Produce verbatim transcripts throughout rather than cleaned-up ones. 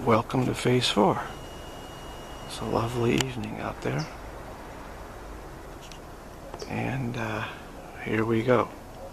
welcome to phase four. It's a lovely evening out there, and uh, here we go.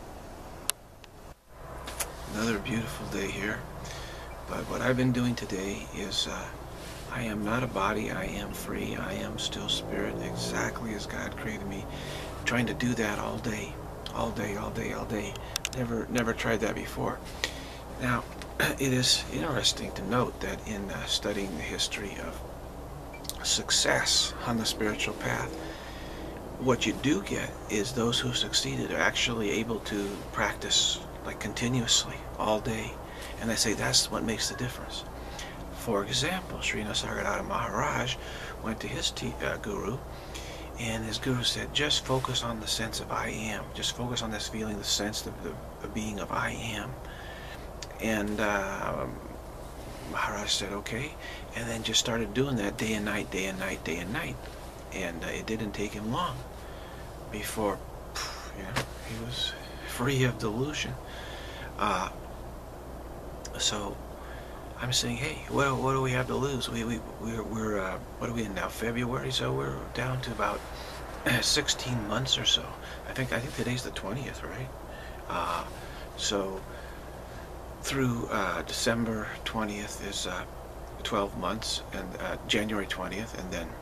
Another beautiful day here, but what I've been doing today is uh, I am not a body, I am free, I am still spirit, exactly as God created me. I'm trying to do that all day, all day, all day, all day. Never, never tried that before. Now, it is interesting to note that in uh, studying the history of success on the spiritual path, what you do get is those who succeeded are actually able to practice like continuously all day, and they say that's what makes the difference. For example, Sri Nisargadatta Maharaj went to his t uh, guru, and his guru said, just focus on the sense of I am, just focus on this feeling, the sense of the, the being of I am. And uh, Maharaj said, okay, and then just started doing that day and night, day and night, day and night. And uh, it didn't take him long before, you know, he was free of delusion. Uh, so I'm saying, hey, well, what do we have to lose? We, we, we're, we're uh, what are we in now, February? So we're down to about sixteen months or so. I think, I think today's the twentieth, right? Uh, so through uh, December twentieth is uh, twelve months, and uh, January twentieth, and then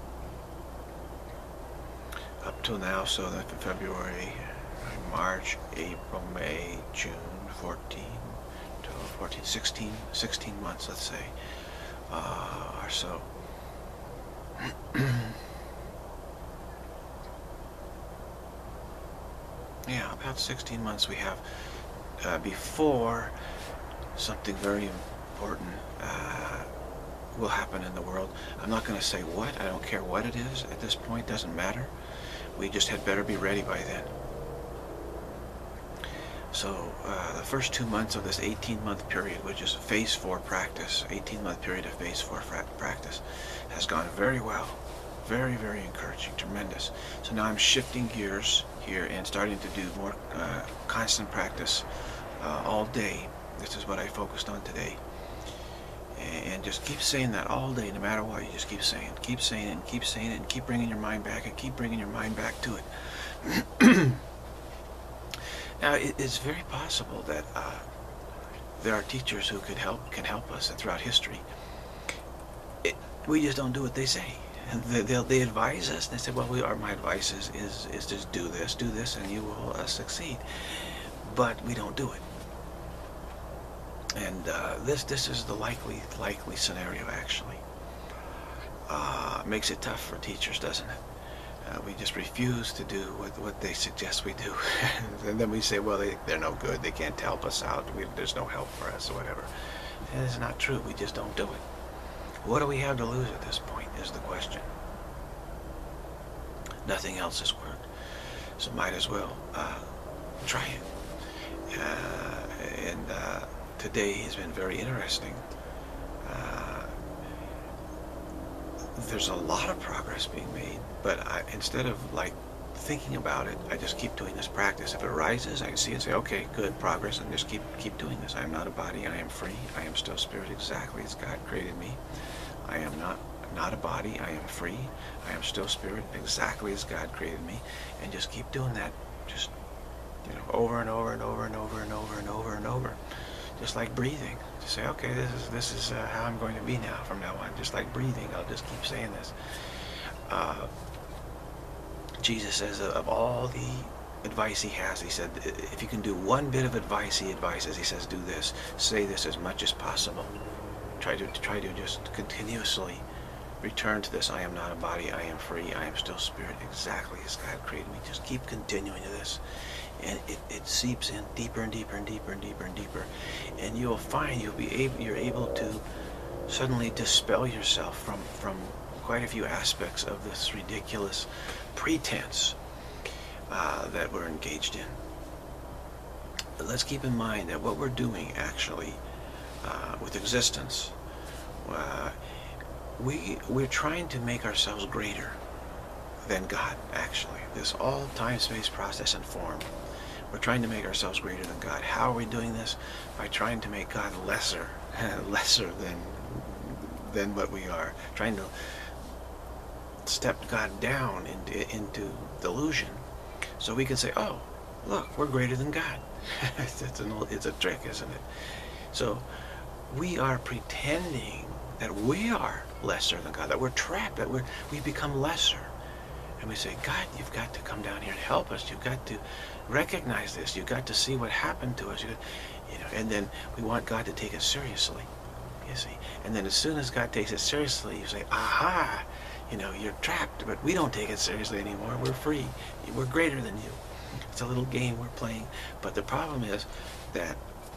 up till now, so that February, March, April, May, June, fourteen, twelve, fourteen, sixteen, sixteen months, let's say, uh, or so. Yeah, about sixteen months we have uh, before something very important uh, will happen in the world. I'm not going to say what, I don't care what it is at this point, doesn't matter. We just had better be ready by then. So uh, the first two months of this eighteen month period, which is phase four practice, eighteen month period of phase four practice, has gone very well. Very, very encouraging, tremendous. So now I'm shifting gears here and starting to do more uh, constant practice uh, all day. This is what I focused on today. And just keep saying that all day, no matter what. You just keep saying it, keep saying it, and keep saying it, and keep bringing your mind back, and keep bringing your mind back to it. Now, it is very possible that uh, there are teachers who could help, can help us throughout history. It, we just don't do what they say. And they, they, they advise us, and they say, well, we are, my advice is, is, is just do this, do this, and you will uh, succeed. But we don't do it. And uh, this this is the likely likely scenario, actually. Uh, makes it tough for teachers, doesn't it? Uh, we just refuse to do what, what they suggest we do. And then we say, well, they, they're no good, they can't help us out, we, there's no help for us, or whatever. And it's not true, we just don't do it. What do we have to lose at this point is the question. Nothing else has worked, so might as well uh, try it. Uh, and uh, today has been very interesting. Uh, there's a lot of progress being made, but I, instead of like thinking about it, I just keep doing this practice. If it arises, I can see it and say, okay, good, progress, and just keep keep doing this. I am not a body, I am free, I am still spirit, exactly as God created me. I am not not a body, I am free, I am still spirit, exactly as God created me, and just keep doing that, just, you know, over and over and over and over and over and over and over. Just like breathing. Just say, okay, this is this is uh, how I'm going to be now from now on. Just like breathing, I'll just keep saying this. Uh, Jesus says uh, of all the advice he has, he said, if you can do one bit of advice he advises, he says, do this. Say this as much as possible. Try to try to just continuously return to this. I am not a body, I am free, I am still spirit, exactly as God created me. Just keep continuing to this. And it, it seeps in deeper and deeper and deeper and deeper and deeper. And you'll find you'll be able, you're able to suddenly dispel yourself from, from quite a few aspects of this ridiculous pretense uh, that we're engaged in. But let's keep in mind that what we're doing actually uh, with existence, uh, we, we're trying to make ourselves greater than God, actually. This all time, space, process, and form. We're trying to make ourselves greater than God. How are we doing this? By trying to make God lesser, lesser than than what we are. Trying to step God down into, into delusion so we can say, oh, look, we're greater than God. it's, an, it's a trick, isn't it? So we are pretending that we are lesser than God, that we're trapped, that we're, we become lesser. And we say, God, you've got to come down here and help us. You've got to recognize this. You've got to see what happened to us. You, you know, and then we want God to take it seriously, you see. And then as soon as God takes it seriously, you say, aha, you know, you're trapped, but we don't take it seriously anymore. We're free. We're greater than you. It's a little game we're playing. But the problem is that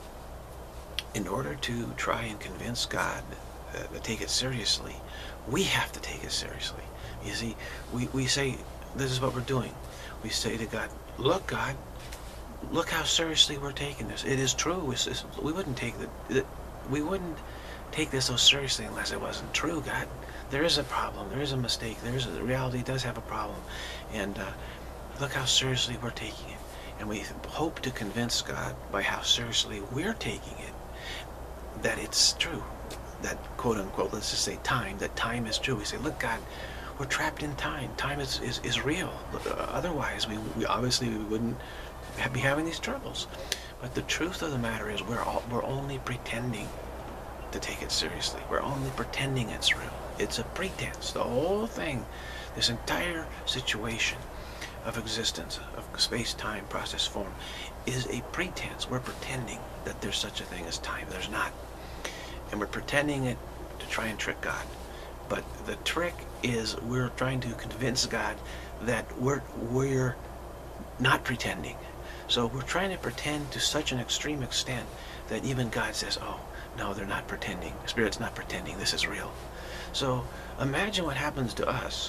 in order to try and convince God uh, to take it seriously, we have to take it seriously. You see, we, we say, this is what we're doing. We say to God, look, God, look how seriously we're taking this. It is true. It's, it's, we wouldn't take the, the, we wouldn't take this so seriously unless it wasn't true, God. There is a problem. There is a mistake. There is a, the reality does have a problem. And uh, look how seriously we're taking it. And we hope to convince God by how seriously we're taking it that it's true. That quote unquote, let's just say time, that time is true. We say, look, God, we're trapped in time. Time is, is, is real. Otherwise, we, we obviously we wouldn't be having these troubles. But the truth of the matter is we're, all, we're only pretending to take it seriously. We're only pretending it's real. It's a pretense. The whole thing, this entire situation of existence, of space, time, process, form, is a pretense. We're pretending that there's such a thing as time. There's not. And we're pretending it to try and trick God. But the trick is we're trying to convince God that we're, we're not pretending. So we're trying to pretend to such an extreme extent that even God says, oh, no, they're not pretending. Spirit's not pretending. This is real. So imagine what happens to us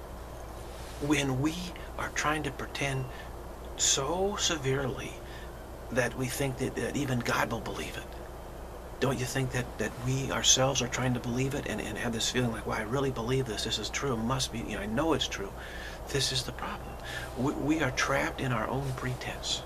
when we are trying to pretend so severely that we think that, that even God will believe it. Don't you think that, that we ourselves are trying to believe it and, and have this feeling like, well, I really believe this. This is true. It must be. You know, I know it's true. This is the problem. We, we are trapped in our own pretense.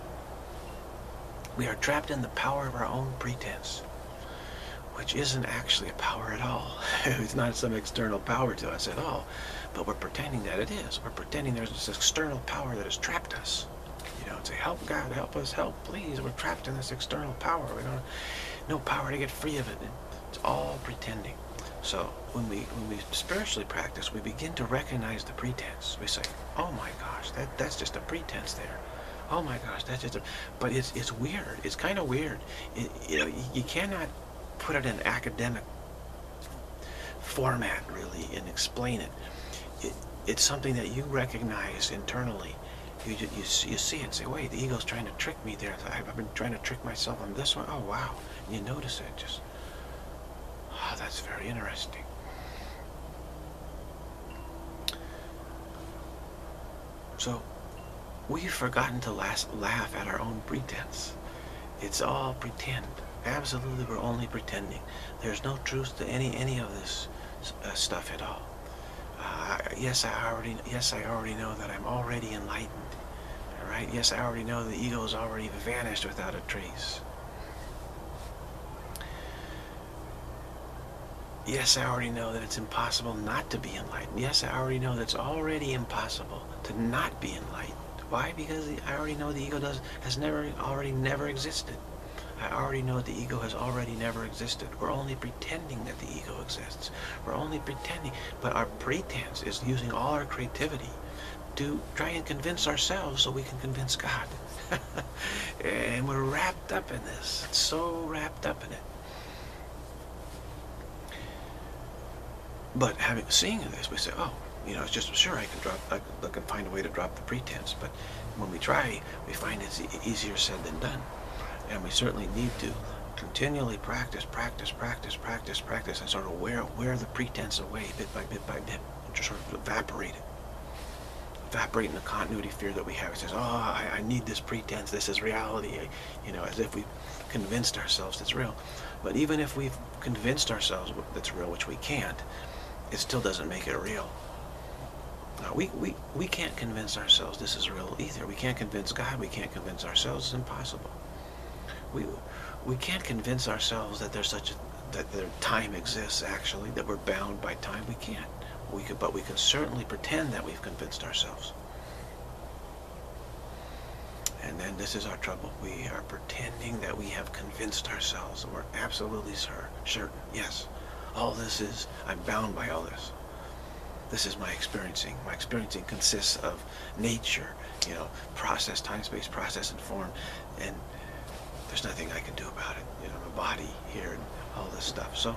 We are trapped in the power of our own pretense, which isn't actually a power at all. It's not some external power to us at all. But we're pretending that it is. We're pretending there's this external power that has trapped us. You know, say, help God, help us, help, please. We're trapped in this external power. We don't no power to get free of it. It's all pretending. So when we when we spiritually practice, we begin to recognize the pretense. We say, oh my gosh, that that's just a pretense there. Oh my gosh, that's just a, but it's it's weird. It's kind of weird. It, you know, you, you cannot put it in academic format really and explain it. it. It's something that you recognize internally. You, you, you see it and say, wait, the ego's trying to trick me there. I've been trying to trick myself on this one. Oh, wow. And you notice it just, oh, that's very interesting. So we've forgotten to last, laugh at our own pretense. It's all pretend. Absolutely, we're only pretending. There's no truth to any any of this uh, stuff at all. Uh, yes, I already yes I already know that I'm already enlightened. All right. Yes, I already know the ego has already vanished without a trace. Yes, I already know that it's impossible not to be enlightened. Yes, I already know that it's already impossible to not be enlightened. Why? Because I already know the ego does has never already never existed. I already know the ego has already never existed. We're only pretending that the ego exists. We're only pretending. But our pretense is using all our creativity to try and convince ourselves so we can convince God. And we're wrapped up in this. So wrapped up in it. But having seeing this, we say, oh, you know, it's just, sure, I can drop, I, I can find a way to drop the pretense. But when we try, we find it's e easier said than done. And we certainly need to continually practice, practice, practice, practice, practice, and sort of wear, wear the pretense away bit by bit by bit, and just sort of evaporate it. Evaporate in the continuity fear that we have. It says, oh, I, I need this pretense, this is reality, you know, as if we've convinced ourselves it's real. But even if we've convinced ourselves that's real, which we can't, it still doesn't make it real. No, we, we, we can't convince ourselves this is real either. We can't convince God, we can't convince ourselves, it's impossible. We, we can't convince ourselves that there's such a, that the time exists actually, that we're bound by time. We can't. We could, but we can certainly pretend that we've convinced ourselves. And then this is our trouble. We are pretending that we have convinced ourselves. We're absolutely certain. Yes, all this is, I'm bound by all this. This is my experiencing. My experiencing consists of nature, you know, process, time, space, process, and form. And there's nothing I can do about it. You know, my body here and all this stuff. So,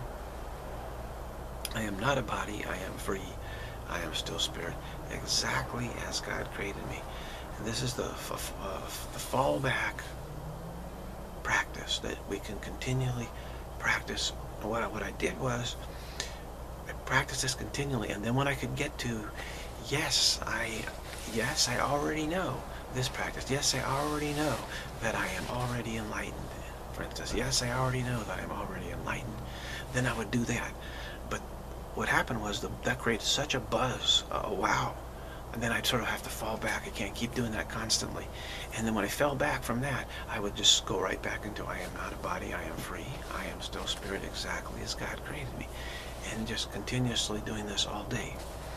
I am not a body. I am free. I am still spirit, exactly as God created me. And this is the, f uh, the fallback practice that we can continually practice. And what I, what I did was, I practiced this continually, and then when I could get to, yes, I, yes, I already know this practice. Yes, I already know that I am already enlightened. For instance, yes, I already know that I'm already enlightened. Then I would do that. But what happened was the, that created such a buzz. Oh, wow. And then I'd sort of have to fall back. I can't keep doing that constantly. And then when I fell back from that, I would just go right back into I am not a body, I am free, I am still spirit, exactly as God created me. And just continuously doing this all day.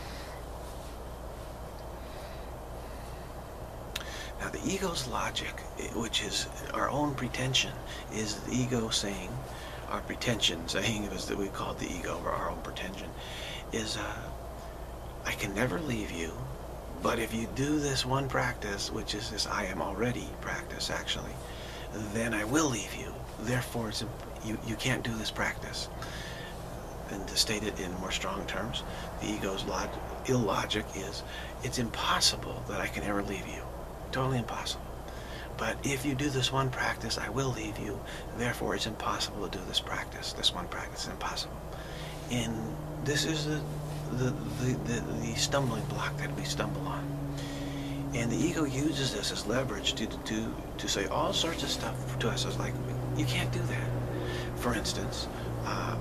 Now the ego's logic, which is our own pretension, is the ego saying, our pretension, saying it was that we call it the ego, or our own pretension, is uh, I can never leave you, but if you do this one practice, which is this I am already practice actually, then I will leave you. Therefore, it's, you, you can't do this practice. And to state it in more strong terms, the ego's log illogic is, it's impossible that I can ever leave you. Totally impossible. But if you do this one practice, I will leave you. Therefore, it's impossible to do this practice. This one practice is impossible. And this is the, the, the, the, the stumbling block that we stumble on. And the ego uses this as leverage to, to, to say all sorts of stuff to us. It's like, you can't do that. For instance, uh,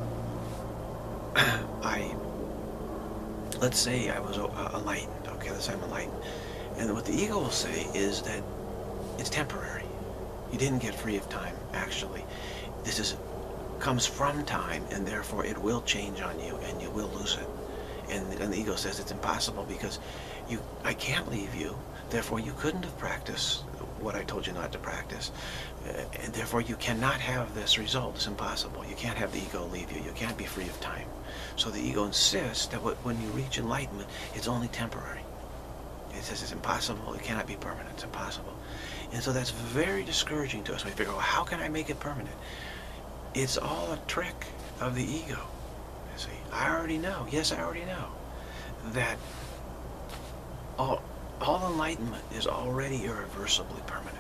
I, let's say I was uh, enlightened. Okay, let's say I'm enlightened. And what the ego will say is that it's temporary. You didn't get free of time, actually. This is comes from time, and therefore it will change on you, and you will lose it. And, and the ego says it's impossible because you, I can't leave you. Therefore, you couldn't have practiced what I told you not to practice, uh, and therefore you cannot have this result. It's impossible. You can't have the ego leave you. You can't be free of time. So the ego insists that what, when you reach enlightenment, it's only temporary. It says it's impossible. It cannot be permanent. It's impossible. And so that's very discouraging to us. We figure, well, how can I make it permanent? It's all a trick of the ego. You see, I already know. Yes, I already know that all, all enlightenment is already irreversibly permanent.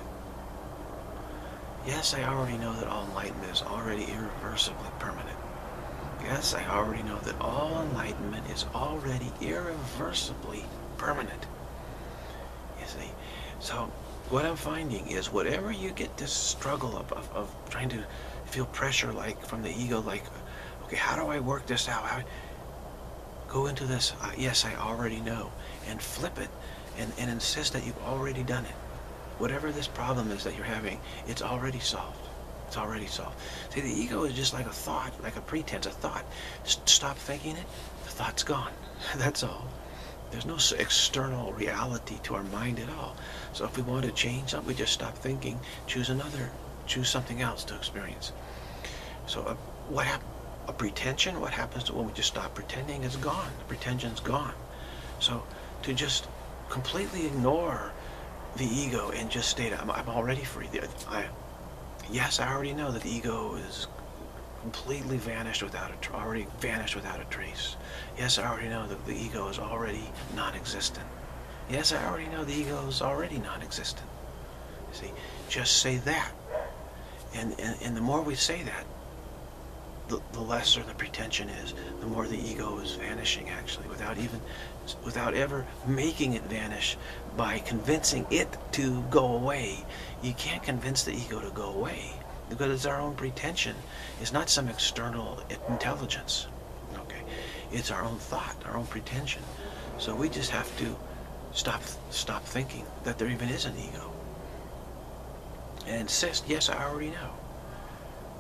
Yes, I already know that all enlightenment is already irreversibly permanent. Yes, I already know that all enlightenment is already irreversibly permanent. You see, so what I'm finding is whatever you get this struggle of, of, of trying to feel pressure like from the ego, like, okay, how do I work this out? How, go into this, uh, yes, I already know, and flip it and, and insist that you've already done it. Whatever this problem is that you're having, it's already solved. It's already solved. See, the ego is just like a thought, like a pretense, a thought. Just stop thinking it, the thought's gone. That's all. There's no external reality to our mind at all. So if we want to change something, we just stop thinking, choose another, choose something else to experience. So uh, what happened? A pretension, what happens when we just stop pretending? It's gone. The pretension's gone. So to just completely ignore the ego and just state, I'm, I'm already free. I, yes, I already know that the ego is completely vanished without a, already vanished without a trace. Yes, I already know that the ego is already non-existent. Yes, I already know the ego is already non-existent. See, just say that. And, and, and the more we say that, the, the lesser the pretension is, the more the ego is vanishing, actually, without even, without ever making it vanish by convincing it to go away. You can't convince the ego to go away, because it's our own pretension. It's not some external intelligence. Okay, it's our own thought, our own pretension. So we just have to stop, stop thinking that there even is an ego, and insist, yes, I already know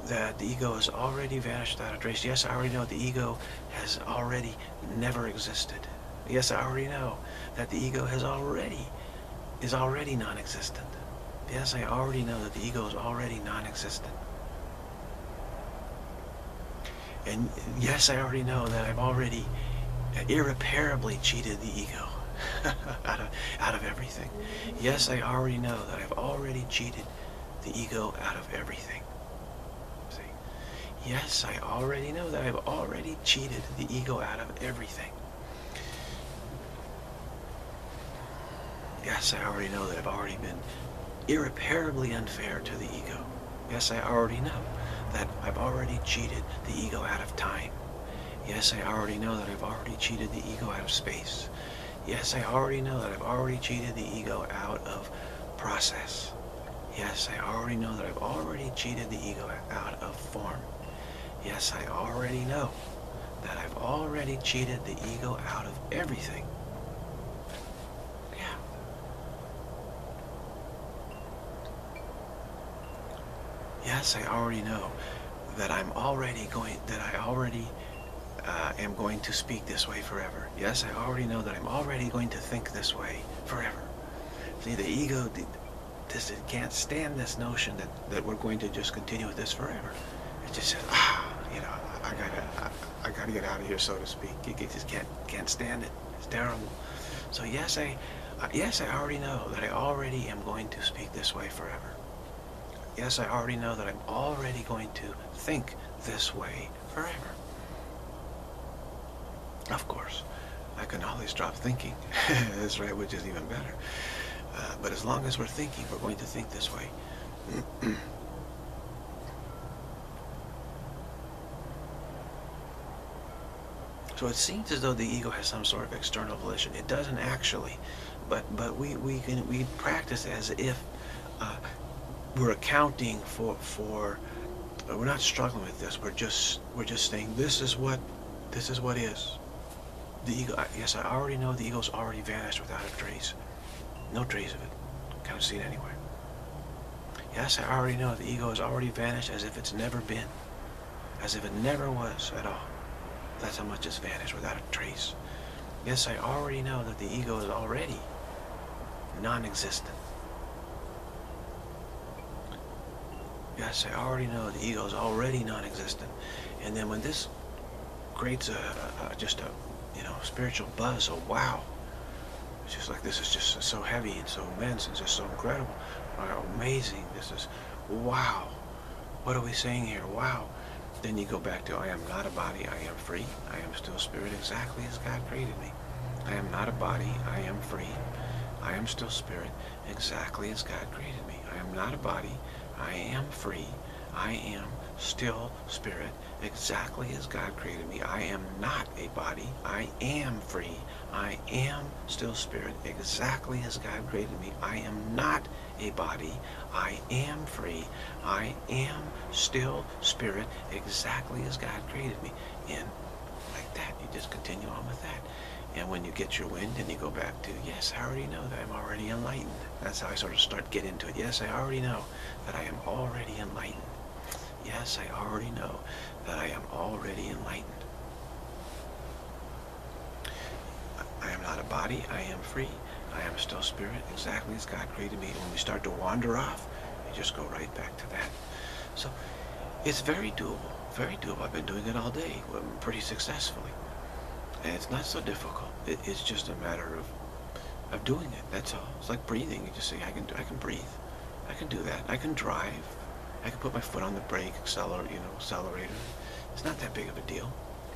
that the ego has already vanished without a trace. Yes, I already know the ego has already never existed. Yes, I already know that the ego has already, is already non-existent. Yes, I already know that the ego is already non-existent. And yes, I already know that I've already irreparably cheated the ego out of, out of everything. Yes, I already know that I've already cheated the ego out of everything. Yes, I already know that I've already cheated the ego out of everything. Yes, I already know that I've already been irreparably unfair to the ego. Yes, I already know that I've already cheated the ego out of time. Yes, I already know that I've already cheated the ego out of space. Yes, I already know that I've already cheated the ego out of process. Yes, I already know that I've already cheated the ego out of form. Yes, I already know that I've already cheated the ego out of everything. Yeah. Yes, I already know that I'm already going, that I already uh, am going to speak this way forever. Yes, I already know that I'm already going to think this way forever. See, the ego, the, this, it can't stand this notion that, that we're going to just continue with this forever. It just says, ah, you know, I gotta, I, I gotta get out of here, so to speak. It, it just can't, can't stand it. It's terrible. So yes, I, uh, yes, I already know that I already am going to speak this way forever. Yes, I already know that I'm already going to think this way forever. Of course, I can always drop thinking. That's right, which is even better. Uh, but as long as we're thinking, we're going to think this way. So it seems as though the ego has some sort of external volition. It doesn't actually, but but we we can we practice as if uh, we're accounting for for. Uh, we're not struggling with this. We're just we're just saying this is what this is what is. The ego. Yes, I already know the ego's already vanished without a trace. No trace of it. Can't see it anywhere. Yes, I already know the ego has already vanished as if it's never been, as if it never was at all. That's how much it's vanished without a trace. Yes, I already know that the ego is already non-existent. Yes, I already know the ego is already non-existent. And then when this creates a, a, a just a you know spiritual buzz, a wow, it's just like this is just so heavy and so immense and just so incredible, wow, amazing. This is wow. What are we saying here? Wow. Then you go back to, I am not a body, I am free. I am still spirit exactly as God created me. I am not a body, I am free. I am still spirit exactly as God created me. I am not a body, I am free. I am still spirit exactly as God created me. I am not a body, I am free. I am still spirit exactly as God created me. I am not a body, I am free. I am still spirit exactly as God created me. And like that, you just continue on with that. And when you get your wind and you go back to, yes, I already know that I'm already enlightened. That's how I sort of start get into it. Yes, I already know that I am already enlightened. Yes, I already know that I am already enlightened. I am not a body, I am free. I am still spirit, exactly as God created me. And when we start to wander off, you just go right back to that. So it's very doable, very doable. I've been doing it all day, pretty successfully. And it's not so difficult. It, it's just a matter of of doing it. That's all. It's like breathing. You just say, I can, I can breathe. I can do that. I can drive. I can put my foot on the brake, accelerate, you know, accelerator. It's not that big of a deal.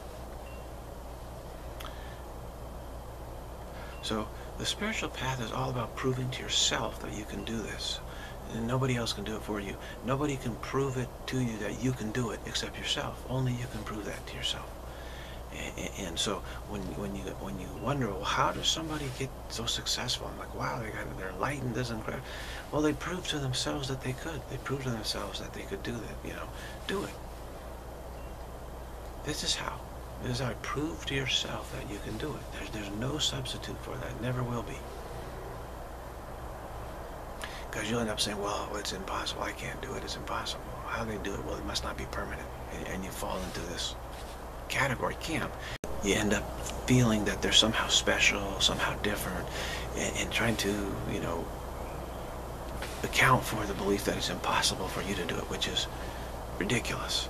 So the spiritual path is all about proving to yourself that you can do this. And nobody else can do it for you. Nobody can prove it to you that you can do it except yourself. Only you can prove that to yourself. And, and so when when you when you wonder, well, how does somebody get so successful? I'm like, wow, they got they're enlightened, this incredible. Well, they proved to themselves that they could. They proved to themselves that they could do that. You know, do it. This is how. This is how. Prove to yourself that you can do it. There's there's no substitute for that. Never will be. Because you'll end up saying, well, it's impossible. I can't do it. It's impossible. how do they do it? Well, it must not be permanent. And, and you fall into this category camp. You end up feeling that they're somehow special, somehow different, and, and trying to, you know, account for the belief that it's impossible for you to do it, which is ridiculous.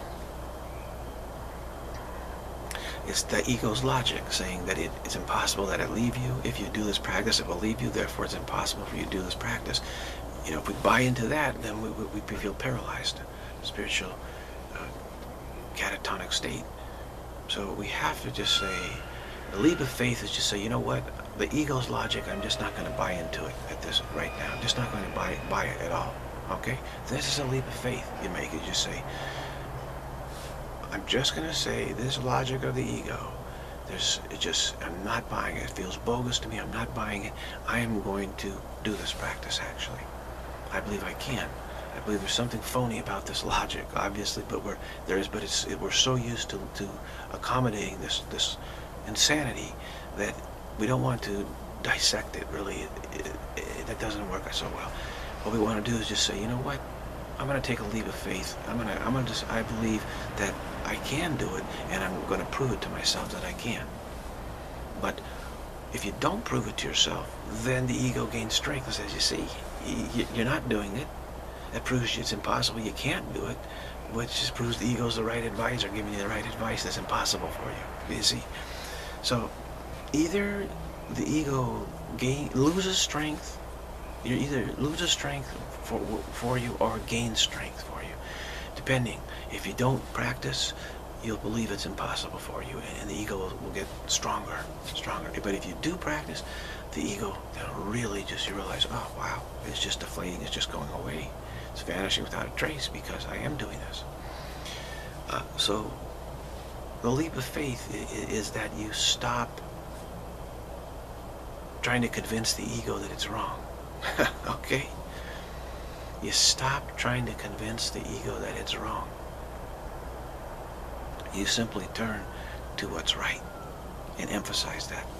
It's the ego's logic saying that it, it's impossible that it leave you. If you do this practice, it will leave you. Therefore, it's impossible for you to do this practice. You know, if we buy into that, then we, we, we feel paralyzed, spiritual uh, catatonic state. So we have to just say, the leap of faith is just say, you know what, the ego's logic, I'm just not going to buy into it at this right now. I'm just not going to buy it, buy it at all. Okay? This is a leap of faith you make. You just say, I'm just going to say this logic of the ego. There's it just, I'm not buying it. It feels bogus to me. I'm not buying it. I am going to do this practice, actually. I believe I can. I believe there's something phony about this logic, obviously, but we're there is. But it's it, we're so used to to accommodating this this insanity that we don't want to dissect it. Really, it, it, it, that doesn't work so well. What we want to do is just say, you know what? I'm going to take a leap of faith. I'm going to I'm going to just I believe that I can do it, and I'm going to prove it to myself that I can. But if you don't prove it to yourself, then the ego gains strength and says, you see, you're not doing it. That proves it's impossible. You can't do it, which just proves the ego's the right advisor, giving you the right advice that's impossible for you. You see? So either the ego gain, loses strength, you either loses strength for, for you or gains strength for you, depending. If you don't practice, you'll believe it's impossible for you, and the ego will, will get stronger, stronger. But if you do practice, the ego, then really just, you realize, oh, wow, it's just deflating, it's just going away. It's vanishing without a trace because I am doing this. Uh, so the leap of faith is, is that you stop trying to convince the ego that it's wrong. Okay? You stop trying to convince the ego that it's wrong. You simply turn to what's right and emphasize that.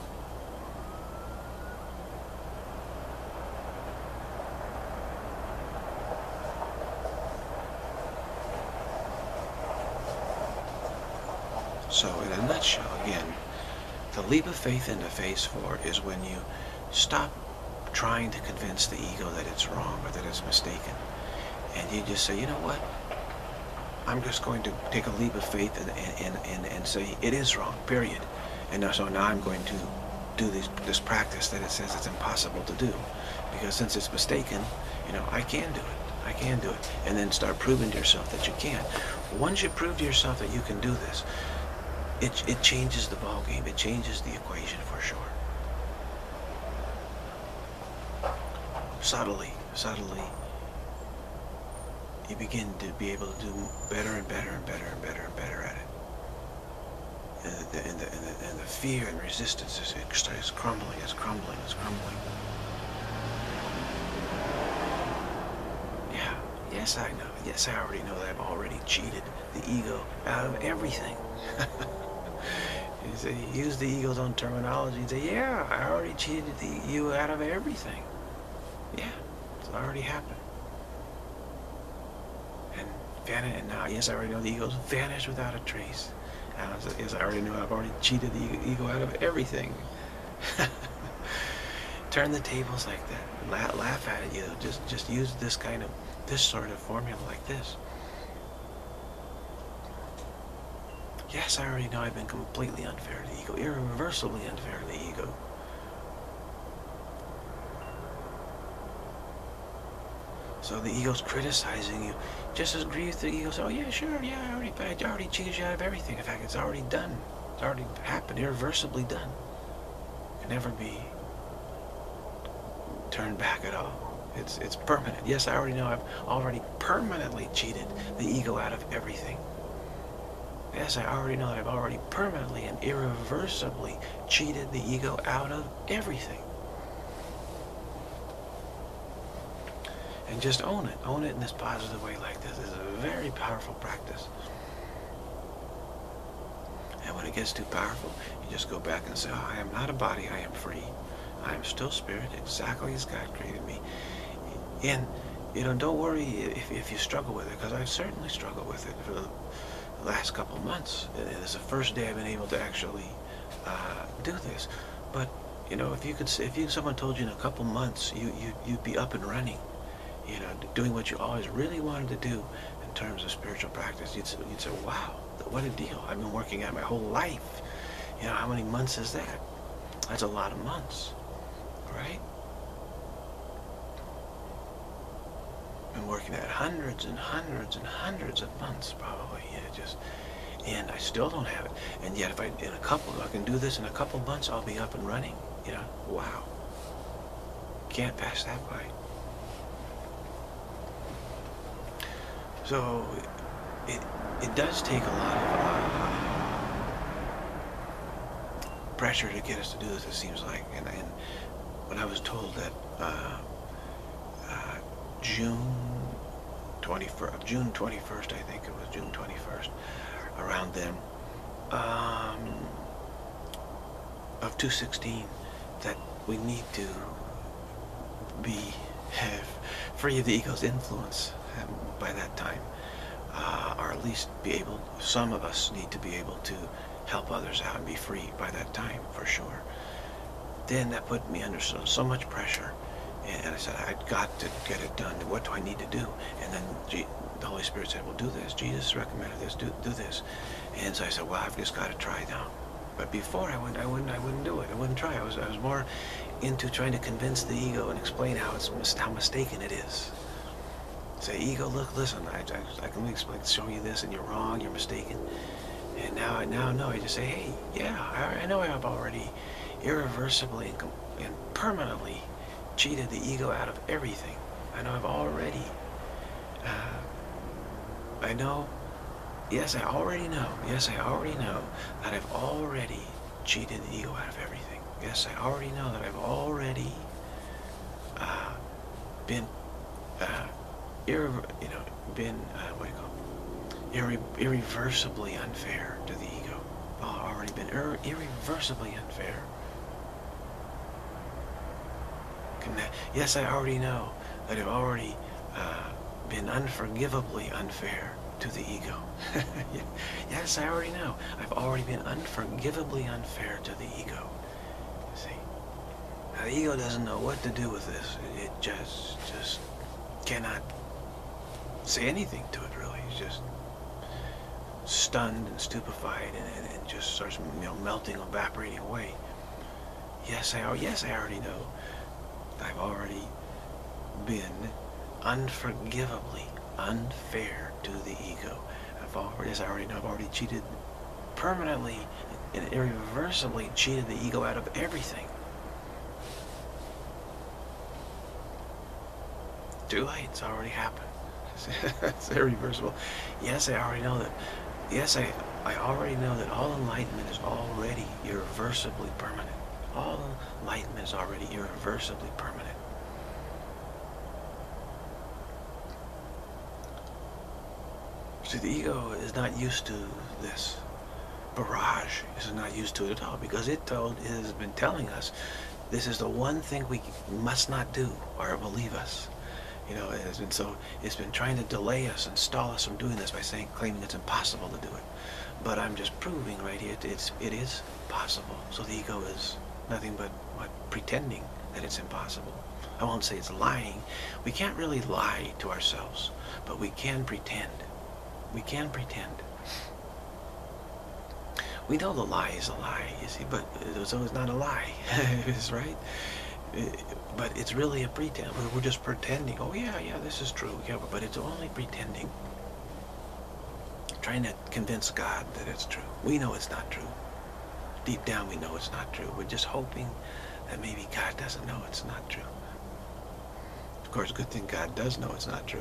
So in a nutshell, again, the leap of faith into phase four is when you stop trying to convince the ego that it's wrong or that it's mistaken. And you just say, you know what? I'm just going to take a leap of faith and, and, and, and say it is wrong, period. And now, so now I'm going to do this, this practice that it says it's impossible to do. Because since it's mistaken, you know, I can do it. I can do it. And then start proving to yourself that you can. Once you prove to yourself that you can do this, it, it changes the ball game. It changes the equation for sure. Subtly, subtly, you begin to be able to do better and better and better and better and better at it. And the, and the, and the, and the fear and resistance is, is crumbling, it's crumbling, it's crumbling. Yeah, yes I know. Yes, I already know that I've already cheated the ego out of everything. You say, use the ego's own terminology and say, yeah, I already cheated the you out of everything. Yeah, it's already happened. And vanish, and now, yes, I already know the ego's vanished without a trace. And I said, yes, I already know I've already cheated the ego out of everything. Turn the tables like that. Laugh, laugh at it, you know. Just, just use this kind of, this sort of formula like this. Yes, I already know I've been completely unfair to the ego, irreversibly unfair to the ego. So the ego's criticizing you. Just as grief, the ego says, oh yeah, sure, yeah, I already, I already cheated you out of everything. In fact, it's already done. It's already happened, irreversibly done. It can never be turned back at all. It's, it's permanent. Yes, I already know I've already permanently cheated the ego out of everything. Yes, I already know that I've already permanently and irreversibly cheated the ego out of everything. And just own it. Own it in this positive way like this. This is a very powerful practice. And when it gets too powerful, you just go back and say, oh, I am not a body, I am free. I am still spirit, exactly as God created me. And You know, don't worry if, if you struggle with it, because I've certainly struggled with it for the last couple of months. And it's the first day I've been able to actually uh, do this. But, you know, if you could, if you, someone told you in a couple months, you, you, you'd be up and running, you know, doing what you always really wanted to do in terms of spiritual practice, you'd, you'd say, wow, what a deal. I've been working at my whole life. You know, how many months is that? That's a lot of months, right? Been working at hundreds and hundreds and hundreds of months, probably. Yeah, just, and I still don't have it. And yet, if I in a couple, I can do this in a couple months, I'll be up and running. You know, wow. Can't pass that by. So, it it does take a lot of uh, pressure to get us to do this. It seems like, and, and when I was told that. Uh, June twenty-first, June twenty-first, I think it was June twenty-first, around then, um, of two sixteen, that we need to be have free of the ego's influence um, by that time, uh, or at least be able, some of us need to be able to help others out and be free by that time, for sure. Then that put me under so, so much pressure. And I said, I've got to get it done. What do I need to do? And then G the Holy Spirit said, well, do this. Jesus recommended this. Do, do this. And so I said, well, I've just got to try now. But before, I wouldn't, I wouldn't, I wouldn't do it. I wouldn't try. I was, I was more into trying to convince the ego and explain how it's how mistaken it is. Say, ego, look, listen. I, I, I can explain, show you this, and you're wrong. You're mistaken. And now, now, no. I just say, hey, yeah, I, I know I've already irreversibly and, and permanently cheated the ego out of everything. I know I've already, uh, I know, yes, I already know, yes, I already know that I've already cheated the ego out of everything. Yes, I already know that I've already uh, been, uh, irre you know, been, uh, what do you call it? Irre irreversibly unfair to the ego. I've already been ir irreversibly unfair. Yes, I already know that I've already uh, been unforgivably unfair to the ego. Yes, I already know. I've already been unforgivably unfair to the ego. See? Now, the ego doesn't know what to do with this. It just, just cannot say anything to it, really. It's just stunned and stupefied, and, and, and just starts, you know, melting, evaporating away. Yes, I, yes, I already know. I've already been unforgivably unfair to the ego. I've already, as I already know, I've already cheated permanently and irreversibly cheated the ego out of everything. Too late, it's already happened. It's irreversible. Yes, I already know that. Yes, I, I already know that all enlightenment is already irreversibly permanent. All enlightenment is already irreversibly permanent. See, the ego is not used to this barrage. It's not used to it at all, because it told, it has been telling us this is the one thing we must not do, or it will leave us. You know, it has been so, it's been trying to delay us and stall us from doing this by saying, claiming it's impossible to do it. But I'm just proving right here, it's, it is possible. So the ego is nothing but what, pretending that it's impossible. I won't say it's lying. We can't really lie to ourselves, but we can pretend. We can pretend. We know the lie is a lie, you see, but so it's not a lie, it's right. But it's really a pretend. We're just pretending. Oh yeah, yeah, this is true. Yeah, but it's only pretending. Trying to convince God that it's true. We know it's not true. Deep down we know it's not true. We're just hoping that maybe God doesn't know it's not true. Of course, good thing God does know it's not true.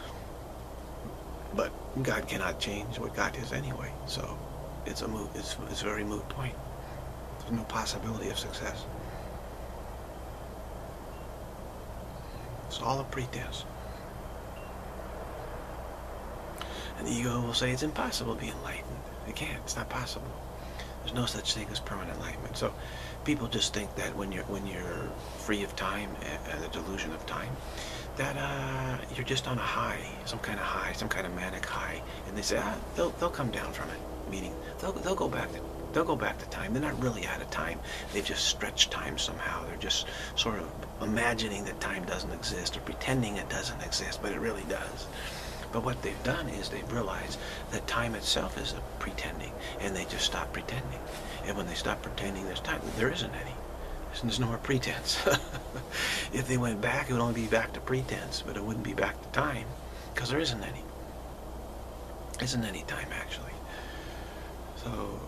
But God cannot change what God is anyway. So it's a moot, it's, it's a very moot point. There's no possibility of success. It's all a pretense. And the ego will say it's impossible to be enlightened. It can't. It's not possible. There's no such thing as permanent enlightenment. So people just think that when you're when you're free of time and the delusion of time, that uh, you're just on a high, some kind of high, some kind of manic high, and they say, ah, they'll they'll come down from it. Meaning, they'll they'll go back to they'll go back to time. They're not really out of time. They've just stretched time somehow. They're just sort of imagining that time doesn't exist or pretending it doesn't exist, but it really does. But what they've done is they've realized that time itself is a pretending, and they just stop pretending. And when they stop pretending, there's time. There isn't any. There's no more pretense. If they went back, it would only be back to pretense, but it wouldn't be back to time, because there isn't any. Isn't any time, actually. So,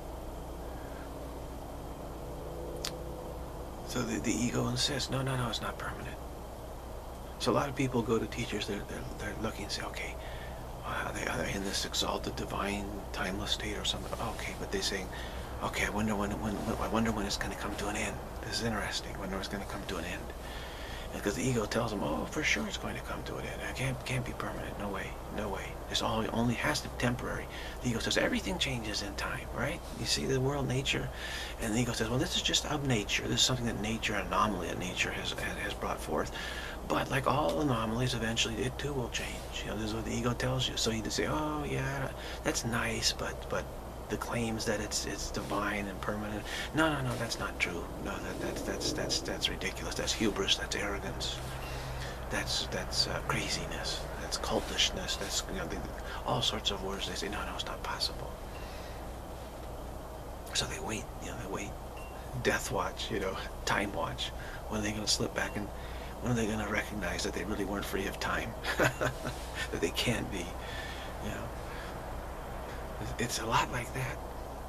so the, the ego insists, no, no, no, it's not permanent. So a lot of people go to teachers, they're, they're, they're looking and say, okay, uh, they, are they in this exalted, divine, timeless state or something? Okay, but they're saying, okay, I wonder when, when, when I wonder when it's going to come to an end. This is interesting. I wonder when it's going to come to an end. Because the ego tells them, oh, for sure it's going to come to an end. It can't, can't be permanent. No way. No way. It's all, it only has to be temporary. The ego says everything changes in time, right? You see the world, nature, and the ego says, well, this is just of nature. This is something that nature, an anomaly that nature has, has brought forth. But like all anomalies, eventually it too will change. You know, this is what the ego tells you. So you just say, oh, yeah, that's nice, but, but, the claims that it's it's divine and permanent. No, no, no, that's not true. No, that that's that's that's that's ridiculous. That's hubris. That's arrogance. That's that's uh, craziness. That's cultishness. That's, you know, the, all sorts of words. They say, no, no, it's not possible. So they wait. You know, they wait. Death watch. You know, time watch. When are they going to slip back and when are they going to recognize that they really weren't free of time? That they can't be. You know. It's a lot like that,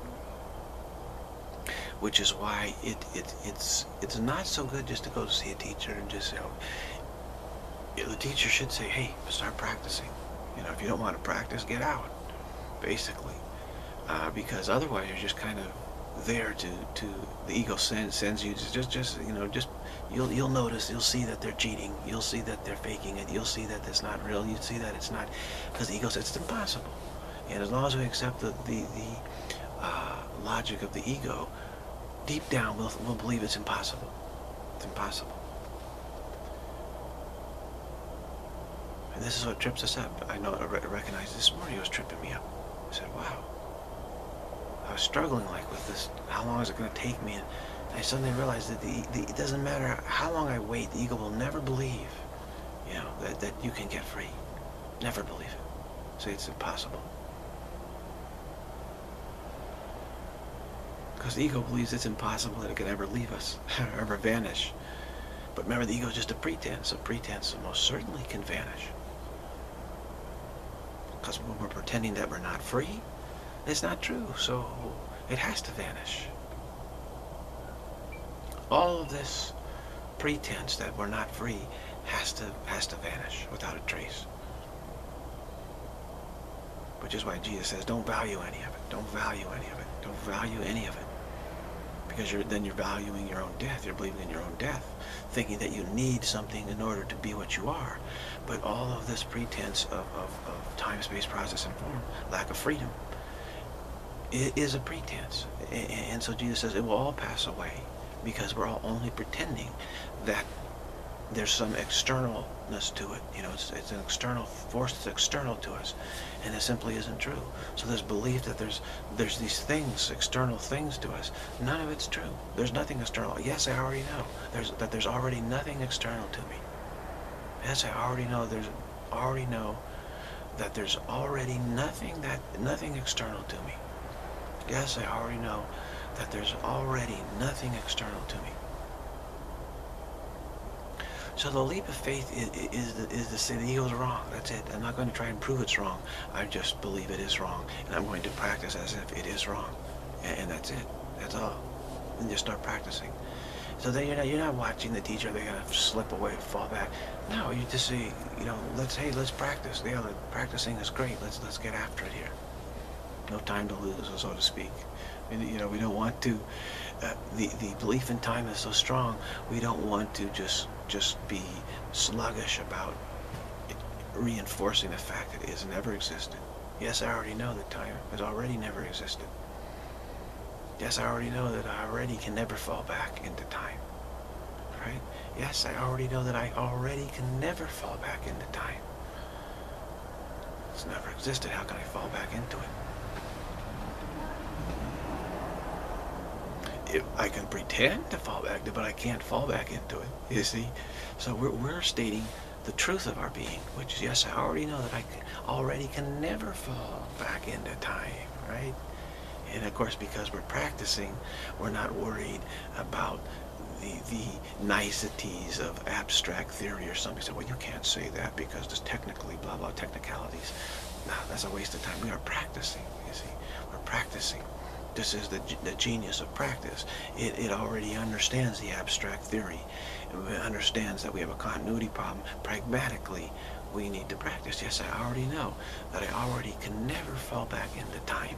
which is why it, it it's it's not so good just to go to see a teacher and just say, oh, you know, the teacher should say, hey, start practicing. You know, if you don't want to practice, get out, basically, uh, because otherwise you're just kind of there to to the ego sends sends you to just just you know just you'll you'll notice, you'll see that they're cheating, you'll see that they're faking it, you'll see that it's not real, you see that it's not, because the ego says it's impossible. And as long as we accept the, the, the uh, logic of the ego, deep down we'll, we'll believe it's impossible. It's impossible. And this is what trips us up. I know I re recognized this morning it was tripping me up. I said, wow. I was struggling like with this, how long is it going to take me? And I suddenly realized that the, the, it doesn't matter how long I wait, the ego will never believe, you know, that, that you can get free. Never believe it. Say it's impossible. Because the ego believes it's impossible that it could ever leave us, or ever vanish. But remember, the ego is just a pretense. A pretense most certainly can vanish. Because when we're pretending that we're not free, it's not true. So it has to vanish. All of this pretense that we're not free has to has to vanish without a trace. Which is why Jesus says, don't value any of it. Don't value any of it. Don't value any of it. Because you're, then you're valuing your own death. You're believing in your own death, thinking that you need something in order to be what you are. But all of this pretense of, of, of time, space, process, and form, lack of freedom, it is a pretense. And, and so Jesus says it will all pass away because we're all only pretending that there's some externalness to it. You know, it's, it's an external force that's external to us, and it simply isn't true. So there's belief that there's there's these things, external things to us. None of it's true. There's nothing external. Yes, I already know there's that there's already nothing external to me. Yes, I already know there's already know that there's already nothing that nothing external to me. Yes, I already know that there's already nothing external to me. So the leap of faith is, is, is to say the ego's wrong. That's it. I'm not going to try and prove it's wrong. I just believe it is wrong. And I'm going to practice as if it is wrong. And, and that's it. That's all. And just start practicing. So then you're not, you're not watching the teacher. They're going to slip away, fall back. No, you just say, you know, let's, hey, let's practice. Yeah, the practicing is great. Let's, let's get after it here. No time to lose, so to speak. And, you know, we don't want to, uh, the, the belief in time is so strong, we don't want to just just be sluggish about it, reinforcing the fact that it has never existed. Yes, I already know that time has already never existed. Yes, I already know that I already can never fall back into time. Right? Yes, I already know that I already can never fall back into time. It's never existed. How can I fall back into it? If I can pretend to fall back, but I can't fall back into it, you see? So we're, we're stating the truth of our being, which is, yes, I already know that I can, already can never fall back into time, right? And of course, because we're practicing, we're not worried about the, the niceties of abstract theory or something. So, well, you can't say that because there's technically blah, blah, technicalities. No, that's a waste of time. We are practicing, you see. We're practicing. This is the, the genius of practice. It, it already understands the abstract theory. It understands that we have a continuity problem. Pragmatically, we need to practice. Yes, I already know that I already can never fall back into time.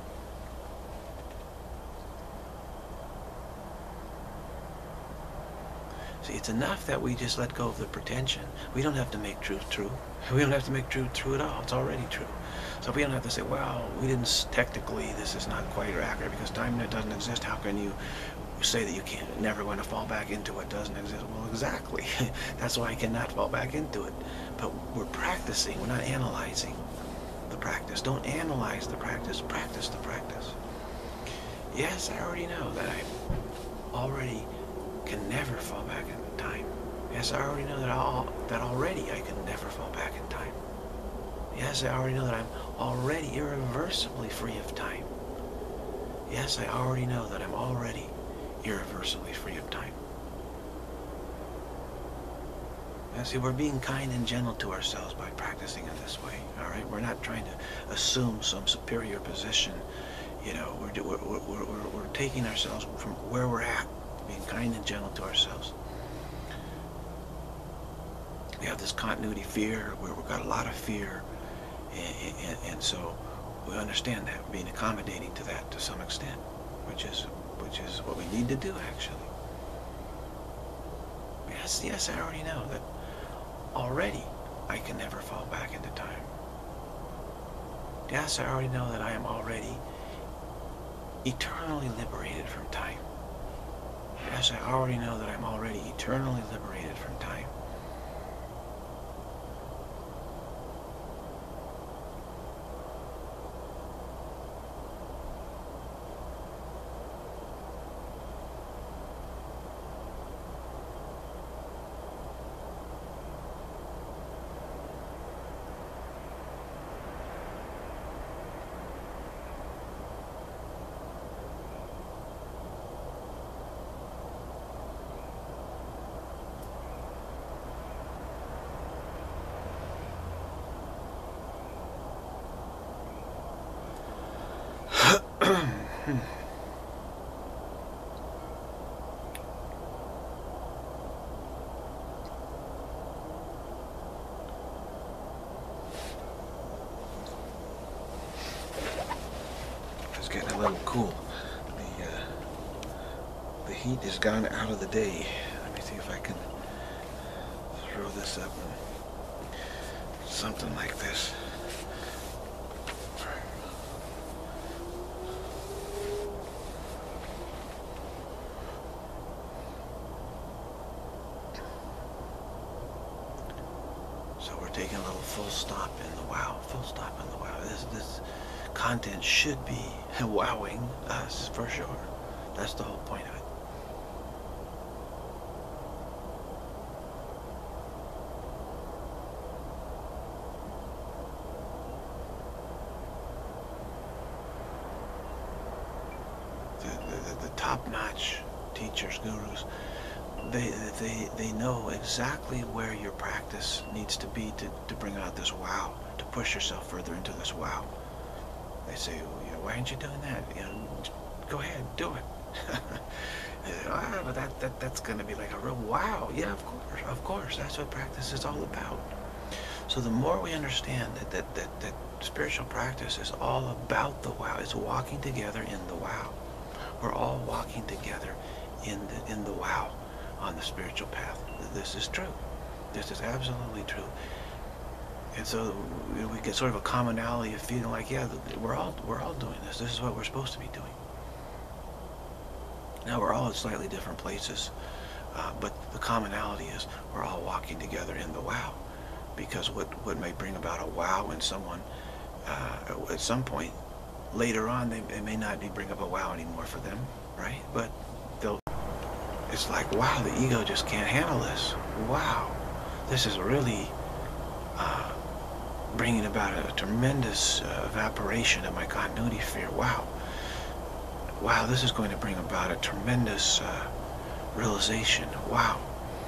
See, it's enough that we just let go of the pretension. We don't have to make truth true. We don't have to make truth true at all. It's already true. So we don't have to say, well, we didn't, technically, this is not quite accurate because time doesn't exist. How can you say that you can't, never going to fall back into what doesn't exist? Well, exactly. That's why I cannot fall back into it. But we're practicing. We're not analyzing the practice. Don't analyze the practice. Practice the practice. Yes, I already know that I already can never fall back into time. Yes, I already know that I'll, that already I can never fall back in time. Yes, I already know that I'm already irreversibly free of time. Yes, I already know that I'm already irreversibly free of time. And see, we're being kind and gentle to ourselves by practicing in this way. All right, we're not trying to assume some superior position. You know, we're we're we're we're, we're taking ourselves from where we're at, being kind and gentle to ourselves. We have this continuity fear, where we've got a lot of fear, and, and, and so we understand that, being accommodating to that to some extent, which is which is what we need to do, actually. Yes, yes, I already know that already I can never fall back into time. Yes, I already know that I am already eternally liberated from time. Yes, I already know that I'm already eternally liberated from time. It's getting a little cool. The uh, the heat is gone out of the day. Let me see if I can throw this up and something like this. So we're taking a little full stop in the wow, full stop in the wow. This this content should be wowing us for sure. That's the whole point of it. The, the, the top-notch teachers, gurus, They, they, they know exactly where your practice needs to be to, to bring out this wow, to push yourself further into this wow. They say, well, you know, why aren't you doing that? You know, go ahead, do it. Ah, but that, that, that's going to be like a real wow. Yeah, of course, of course. That's what practice is all about. So the more we understand that, that, that, that spiritual practice is all about the wow, it's walking together in the wow. We're all walking together in the, in the wow. On the spiritual path. This is true. This is absolutely true. And so we get sort of a commonality of feeling like, yeah, we're all we're all doing this. This is what we're supposed to be doing. Now we're all at slightly different places Uh, but the commonality is we're all walking together in the wow. Because what, what may bring about a wow in someone uh, at some point later on, they, they may not be bring up a wow anymore for them, right? But they'll, it's like, wow, the ego just can't handle this. Wow, this is really uh, bringing about a tremendous uh, evaporation of my continuity sphere. Wow. Wow, this is going to bring about a tremendous uh, realization. Wow.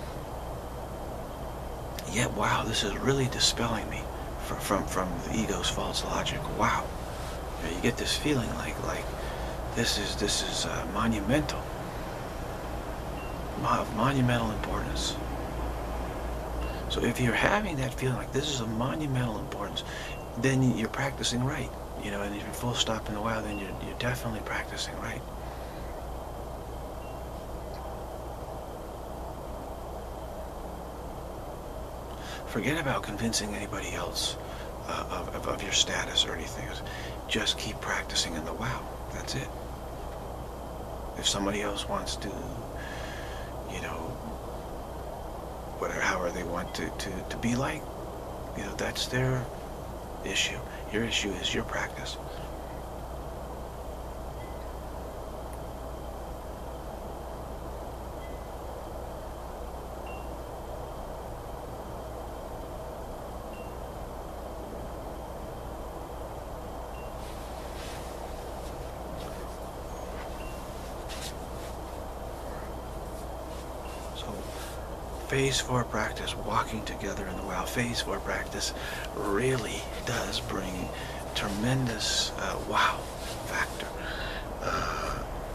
Yet, wow, this is really dispelling me from, from, from the ego's false logic. Wow. You know, you get this feeling like, like this is, this is uh, monumental. Mo monumental importance. So if you're having that feeling like this is of monumental importance, then you're practicing right. You know, and if you're full stop in the wow, then you're, you're definitely practicing right. Forget about convincing anybody else uh, of, of, of your status or anything. Just keep practicing in the wow. That's it. If somebody else wants to, you know, whatever, however they want to, to, to be like, you know, that's their issue. Your issue is your practice. Phase four practice, walking together in the wow. Phase four practice really does bring tremendous uh, wow factor. Uh,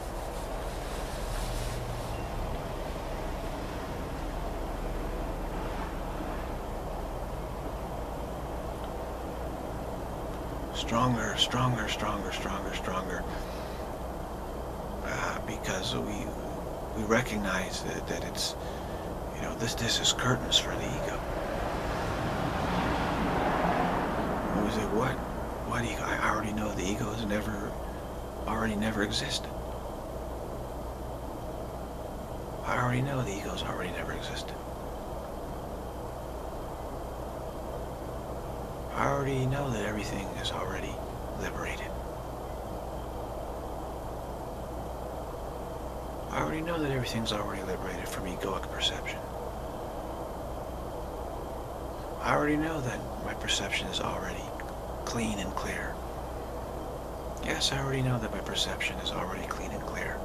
stronger, stronger, stronger, stronger, stronger. Uh, because we we recognize that, that it's, you know, this this is curtains for the ego. And we say, what? What ego? I already know the ego has never, already never existed. I already know the ego's already never existed. I already know that everything is already liberated. I already know that everything's already liberated from egoic perception. I already know that my perception is already clean and clear. Yes, I already know that my perception is already clean and clear.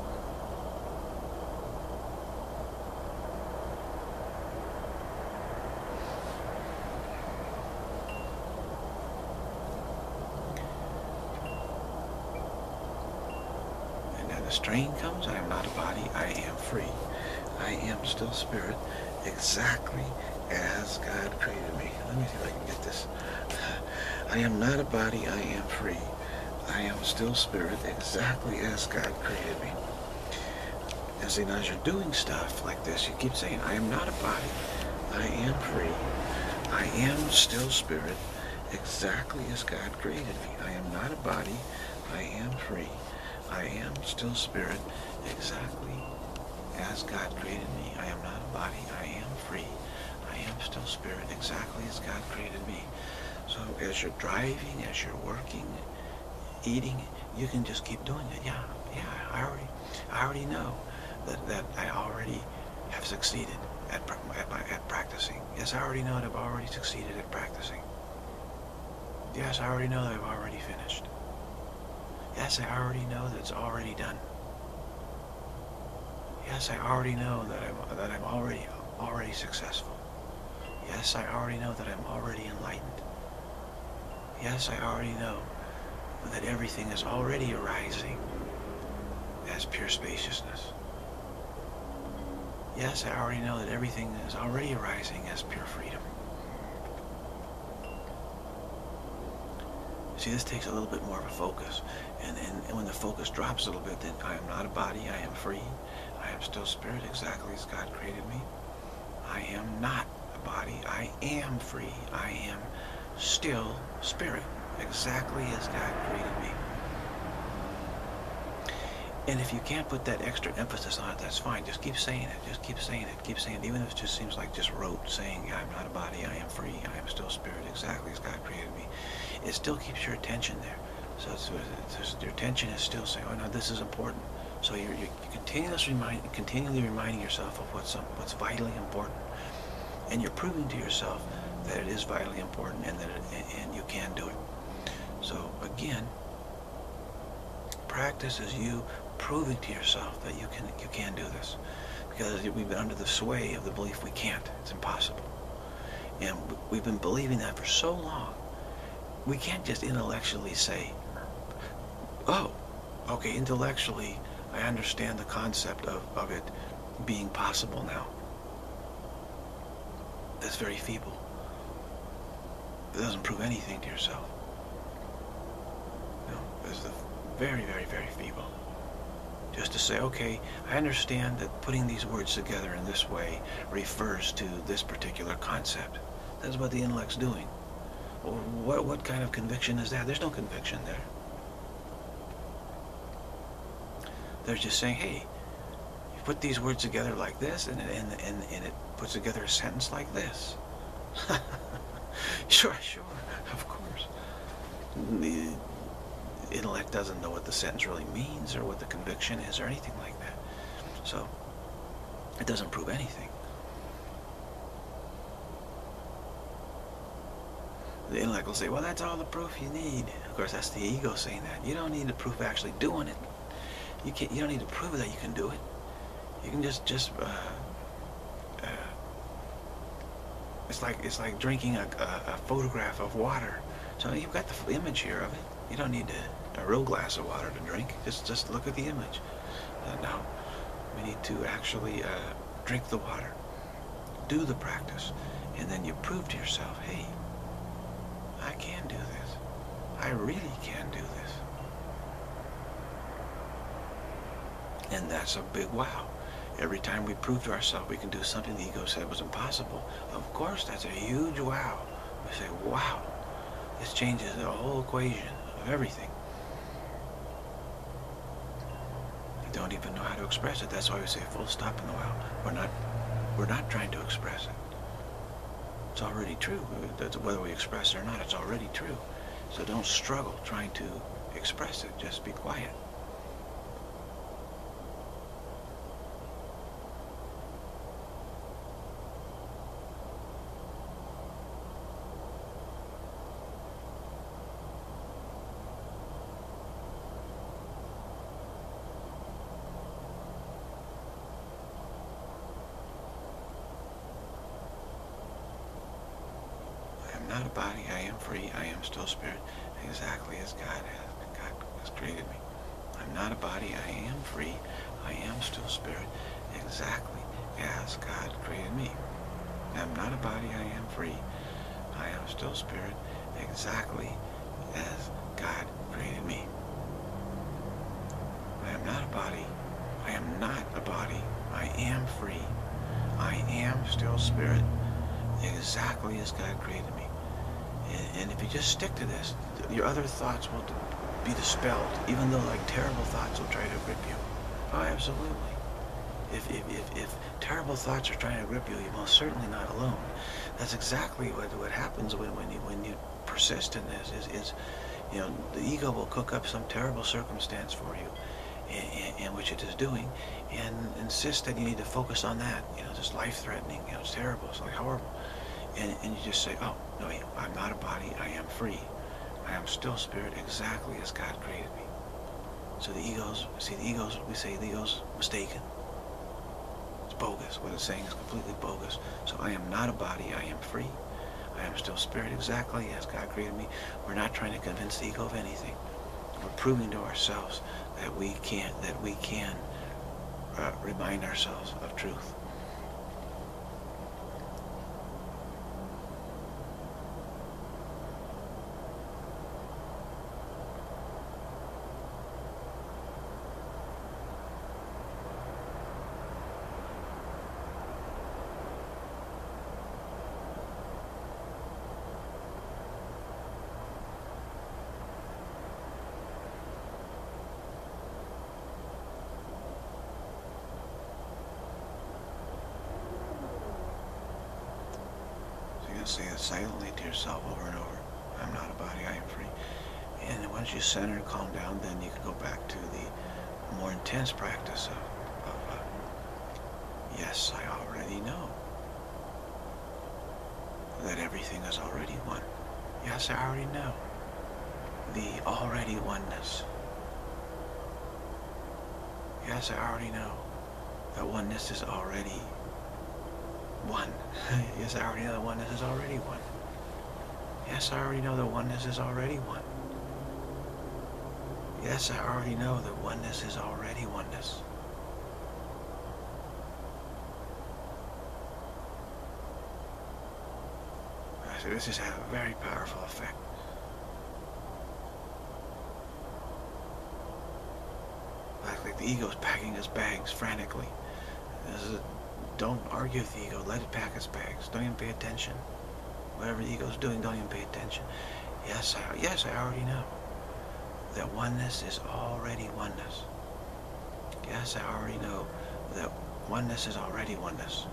And then the strain comes, I am not a body, I am free. I am still spirit, exactly as God created me. Let me see if I can get this. I am not a body, I am free. I am still spirit, exactly as God created me. And see, now as you're doing stuff like this, you keep saying, I am not a body, I am free. I am still spirit, exactly as God created me. I am not a body, I am free. I am still spirit, exactly as God created me. I am not a body, I am free. I am still spirit, exactly as God created me. So as you're driving, as you're working, eating, you can just keep doing it. Yeah, yeah, I already, I already know that, that I already have succeeded at, at, my, at practicing. Yes, I already know that I've already succeeded at practicing. Yes, I already know that I've already finished. Yes, I already know that it's already done. Yes, I already know that I'm, that I'm already, already successful. Yes, I already know that I'm already enlightened. Yes, I already know that everything is already arising as pure spaciousness. Yes, I already know that everything is already arising as pure freedom. See, this takes a little bit more of a focus. And, and, and when the focus drops a little bit, then I am not a body, I am free. I am still spirit, exactly as God created me. I am not a body, I am free. I am still spirit, exactly as God created me. And if you can't put that extra emphasis on it, that's fine. Just keep saying it. Just keep saying it. Keep saying it. Even if it just seems like just rote saying, I'm not a body, I am free, I am still spirit, exactly as God created me. It still keeps your attention there. So it's, it's, your attention is still saying, oh no, this is important. So you're, you're continuously, remind, continually reminding yourself of what's, what's vitally important. And you're proving to yourself that it is vitally important and that it, and you can do it. So again, practice is you proving to yourself that you can you can do this, because we've been under the sway of the belief we can't. It's impossible, and we've been believing that for so long. We can't just intellectually say, "Oh, okay, intellectually, I understand the concept of of it being possible now." That's very feeble. It doesn't prove anything to yourself. No, it's the very, very, very feeble. Just to say, okay, I understand that putting these words together in this way refers to this particular concept. That's what the intellect's doing. Well, what, what kind of conviction is that? There's no conviction there. They're just saying, hey, you put these words together like this, and, and, and, and it puts together a sentence like this. Sure, sure, of course. The intellect doesn't know what the sentence really means or what the conviction is or anything like that. So it doesn't prove anything. The intellect will say, well, that's all the proof you need. Of course, that's the ego saying that. You don't need the proof of actually doing it. You can't, you don't need to prove that you can do it. You can just, just uh, uh, it's like, it's like drinking a, a, a photograph of water. So you've got the image here of it. You don't need to, a real glass of water to drink. Just just look at the image. Uh, now, we need to actually uh, drink the water, do the practice, and then you prove to yourself, hey, I can do this. I really can do this. And that's a big wow. Every time we prove to ourselves we can do something the ego said was impossible, of course that's a huge wow. We say, wow, this changes the whole equation of everything. We don't even know how to express it. That's why we say full stop in the wow. We're not, we're not trying to express it. It's already true. That's whether we express it or not, it's already true. So don't struggle trying to express it. Just be quiet. Not a body, I am free, I am still spirit, exactly as God has, God has created me. I'm not a body, I am free, I am still spirit, exactly as God created me. I'm not a body, I am free, I am still spirit, exactly as God created me. I am not a body, I am not a body, I am free, I am still spirit, exactly as God created me. And if you just stick to this, your other thoughts will be dispelled, even though like terrible thoughts will try to grip you. Oh, absolutely. If, if, if, if terrible thoughts are trying to grip you, you're most certainly not alone. That's exactly what, what happens when, when, you, when you persist in this, is, is, you know, the ego will cook up some terrible circumstance for you, in, in, in which it is doing, and insist that you need to focus on that. You know, it's life-threatening, you know, it's terrible, it's like horrible. And, and you just say, oh, no, I'm not a body, I am free. I am still spirit, exactly as God created me. So the ego's, see the ego's, we say the ego's mistaken. It's bogus. What it's saying is completely bogus. So I am not a body, I am free. I am still spirit, exactly as God created me. We're not trying to convince the ego of anything. We're proving to ourselves that we can, that we can uh, remind ourselves of truth. say it silently to yourself over and over. I'm not a body, I am free. And then once you center and calm down, then you can go back to the more intense practice of, of uh, yes, I already know that everything is already one. Yes, I already know the already oneness. Yes, I already know that oneness is already one. Yes, I already know that oneness is already one. Yes, I already know that oneness is already one. Yes, I already know that oneness is already oneness. So this has had a very powerful effect. Like, like the ego's packing its bags frantically. This is a, don't argue with the ego. Let it pack its bags. Don't even pay attention. Whatever the ego's doing, don't even pay attention. Yes, I, yes, I already know that oneness is already oneness. Yes, I already know that oneness is already oneness.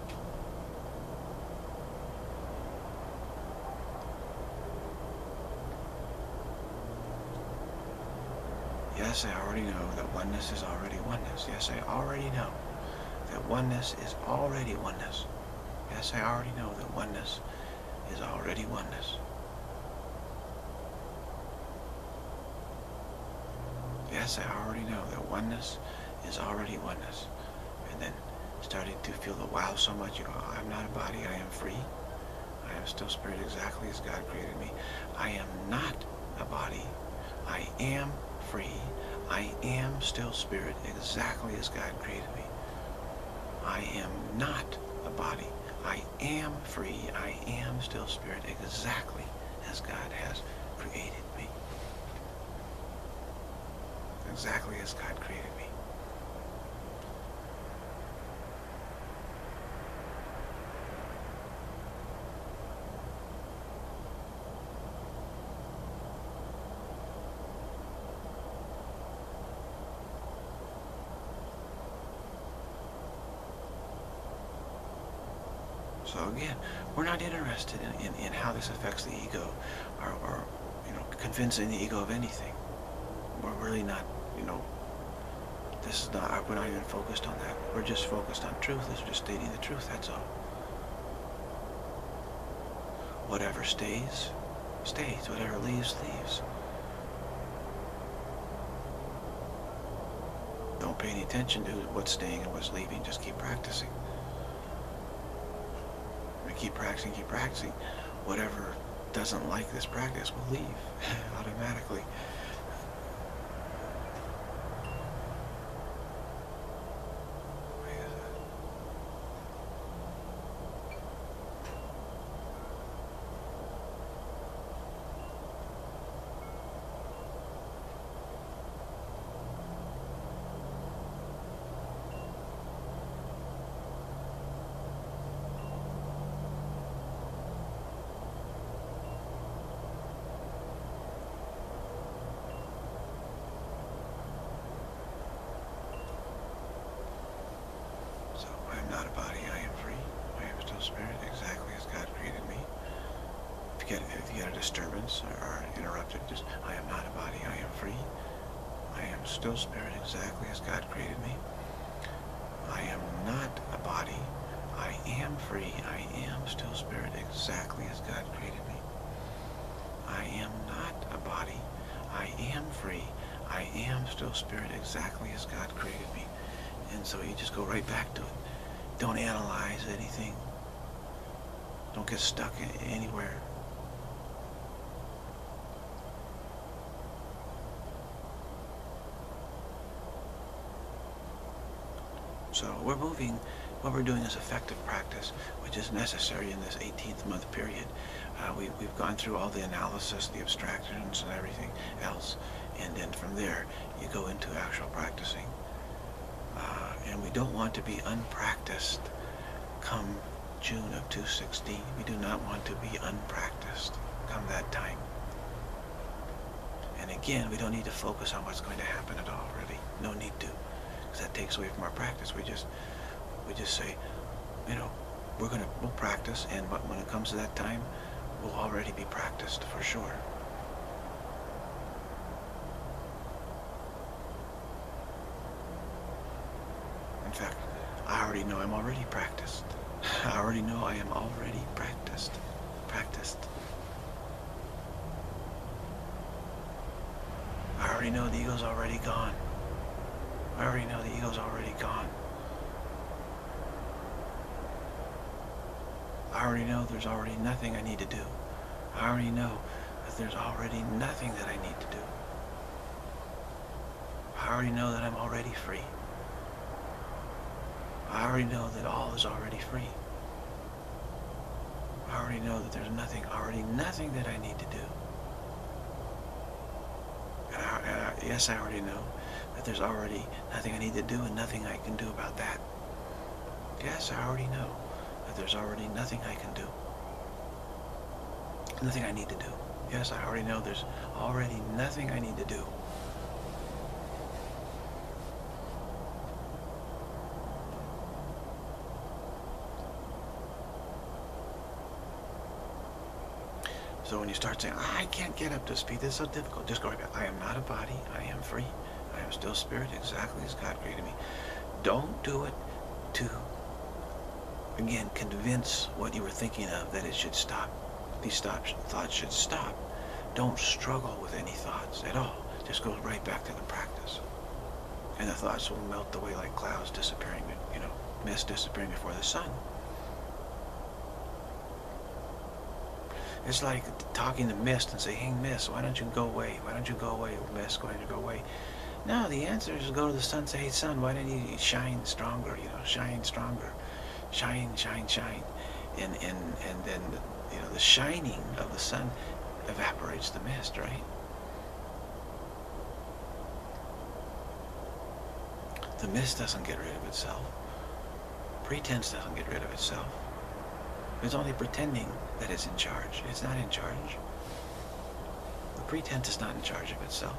Yes, I already know that oneness is already oneness. Yes, I already know that oneness is already oneness. Yes, I already know that oneness is already oneness. Yes, I already know that oneness is already oneness. And then starting to feel the wow so much, you go, I'm not a body, I am free. I am still spirit exactly as God created me. I am not a body. I am free. I am still spirit exactly as God created me. I am not a body. I am free. I am still spirit exactly as God has created me. Exactly as God created me. So again, we're not interested in, in, in how this affects the ego, or, or you know, convincing the ego of anything. We're really not, you know, this is not, we're not even focused on that. We're just focused on truth. It's just stating the truth, that's all. Whatever stays, stays. Whatever leaves, leaves. Don't pay any attention to what's staying and what's leaving. Just keep practicing. Keep practicing, keep practicing. Whatever doesn't like this practice will leave automatically. Not a body, I am free. I am still spirit, exactly as God created me. If you get, if you get a disturbance or, or interrupted, just, I am not a body, I am free. I am still spirit, exactly as God created me. I am not a body, I am free. I am still spirit, exactly as God created me. I am not a body, I am free. I am still spirit, exactly as God created me. And so you just go right back to it. Don't analyze anything. Don't get stuck in anywhere. So we're moving, what we're doing is effective practice, which is necessary in this eighteenth month period. Uh, we, we've gone through all the analysis, the abstractions and everything else. And then from there, you go into actual practicing. Uh, and we don't want to be unpracticed come June of two sixteen. We do not want to be unpracticed come that time. And again, we don't need to focus on what's going to happen at all, really. No need to, because that takes away from our practice. We just, we just say, you know, we're going to we'll practice, and when it comes to that time, will already be practiced for sure. In fact, I already know I'm already practiced. I already know I am already practiced. Practiced. I already know the ego's already gone. I already know the ego's already gone. I already know there's already nothing I need to do. I already know that there's already nothing that I need to do. I already know that I'm already free. I already know that all is already free. I already know that there's nothing, already nothing that I need to do. And, I, and I, yes, I already know that there's already nothing I need to do and nothing I can do about that. Yes, I already know that there's already nothing I can do. Nothing I need to do. Yes, I already know there's already nothing I need to do. So when you start saying, I can't get up to speed, this is so difficult, just go right back. I am not a body, I am free. I am still spirit, exactly as God created me. Don't do it to, again, convince what you were thinking of that it should stop. These thoughts, thoughts should stop. Don't struggle with any thoughts at all. Just go right back to the practice. And the thoughts will melt away like clouds disappearing, you know, mist disappearing before the sun. It's like talking to mist and say, hey mist, why don't you go away? Why don't you go away? Mist going to go away. No, the answer is go to the sun and say, hey sun, why don't you shine stronger? You know, shine stronger. Shine, shine, shine. And, and, and then, the, you know, the shining of the sun evaporates the mist, right? The mist doesn't get rid of itself. Pretense doesn't get rid of itself. It's only pretending that it's in charge. It's not in charge. The pretense is not in charge of itself.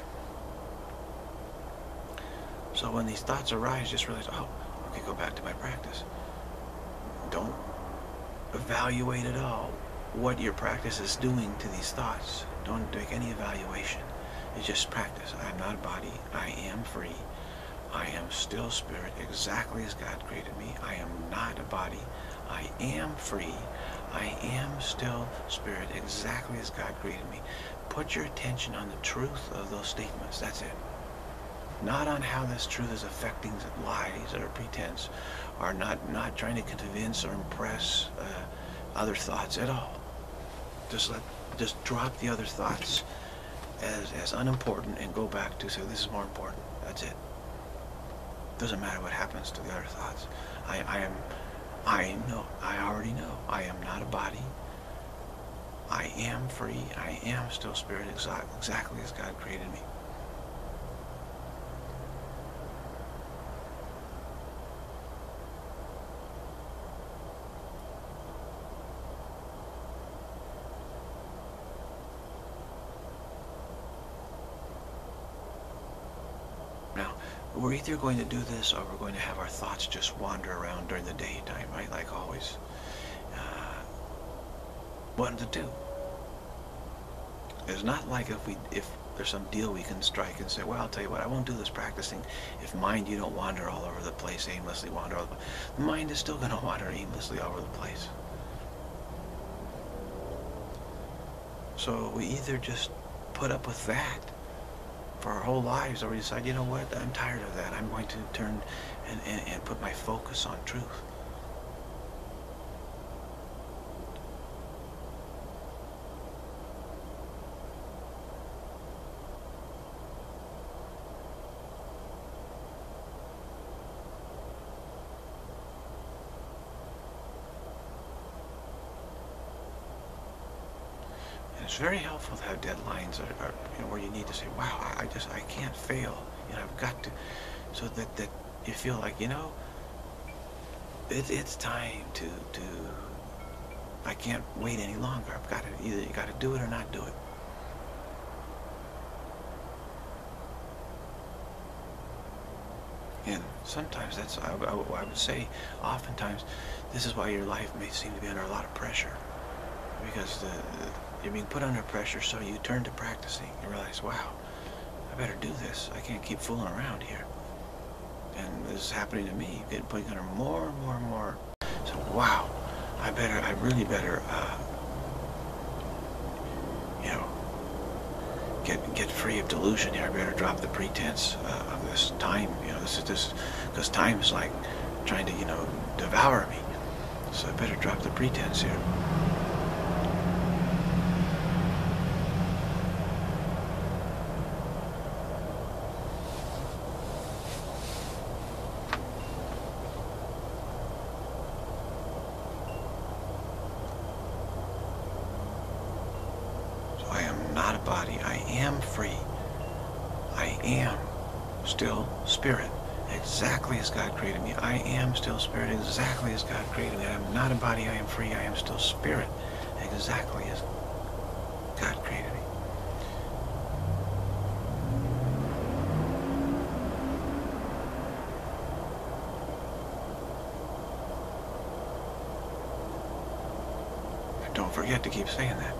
So when these thoughts arise, just realize, oh, okay, go back to my practice. Don't evaluate at all what your practice is doing to these thoughts. Don't make any evaluation. It's just practice. I am not a body. I am free. I am still spirit, exactly as God created me. I am not a body. I am free. I am still spirit, exactly as God created me. Put your attention on the truth of those statements. That's it. Not on how this truth is affecting lies or pretense, or not, not trying to convince or impress uh, other thoughts at all. Just let, just drop the other thoughts as, as unimportant and go back to say, this is more important. That's it. Doesn't matter what happens to the other thoughts. I, I am, I know, I already know. I am not a body. I am free. I am still spirit, exa exactly as God created me. Now, we're either going to do this or we're going to have our thoughts just wander around during the daytime, right? Like always. Uh, one to two. It's not like if we, if there's some deal we can strike and say, well, I'll tell you what, I won't do this practicing if mind you don't wander all over the place, aimlessly wander all over the place. The mind is still going to wander aimlessly all over the place. So we either just put up with that for our whole lives, or we decide, you know what, I'm tired of that. I'm going to turn and, and, and put my focus on truth. It's very helpful to have deadlines, or, or you know, where you need to say, wow, I, I just, I can't fail. You know, I've got to, so that, that you feel like, you know, it, it's time to, to, I can't wait any longer. I've got to, either you got to do it or not do it. And sometimes that's, I, I, I would say, oftentimes, this is why your life may seem to be under a lot of pressure. because the, the, you're being put under pressure, so you turn to practicing. You realize, wow, I better do this. I can't keep fooling around here. And this is happening to me. You get put under more and more and more. So, wow, I better, I really better, uh, you know, get get free of delusion here. I better drop the pretense uh, of this time. You know, this is this, because time is like trying to, you know, devour me. So I better drop the pretense here. I am not a body. I am free. I am still spirit, exactly as God created me. I am still spirit, exactly as God created me. I am not a body. I am free. I am still spirit, exactly as God created me. And don't forget to keep saying that.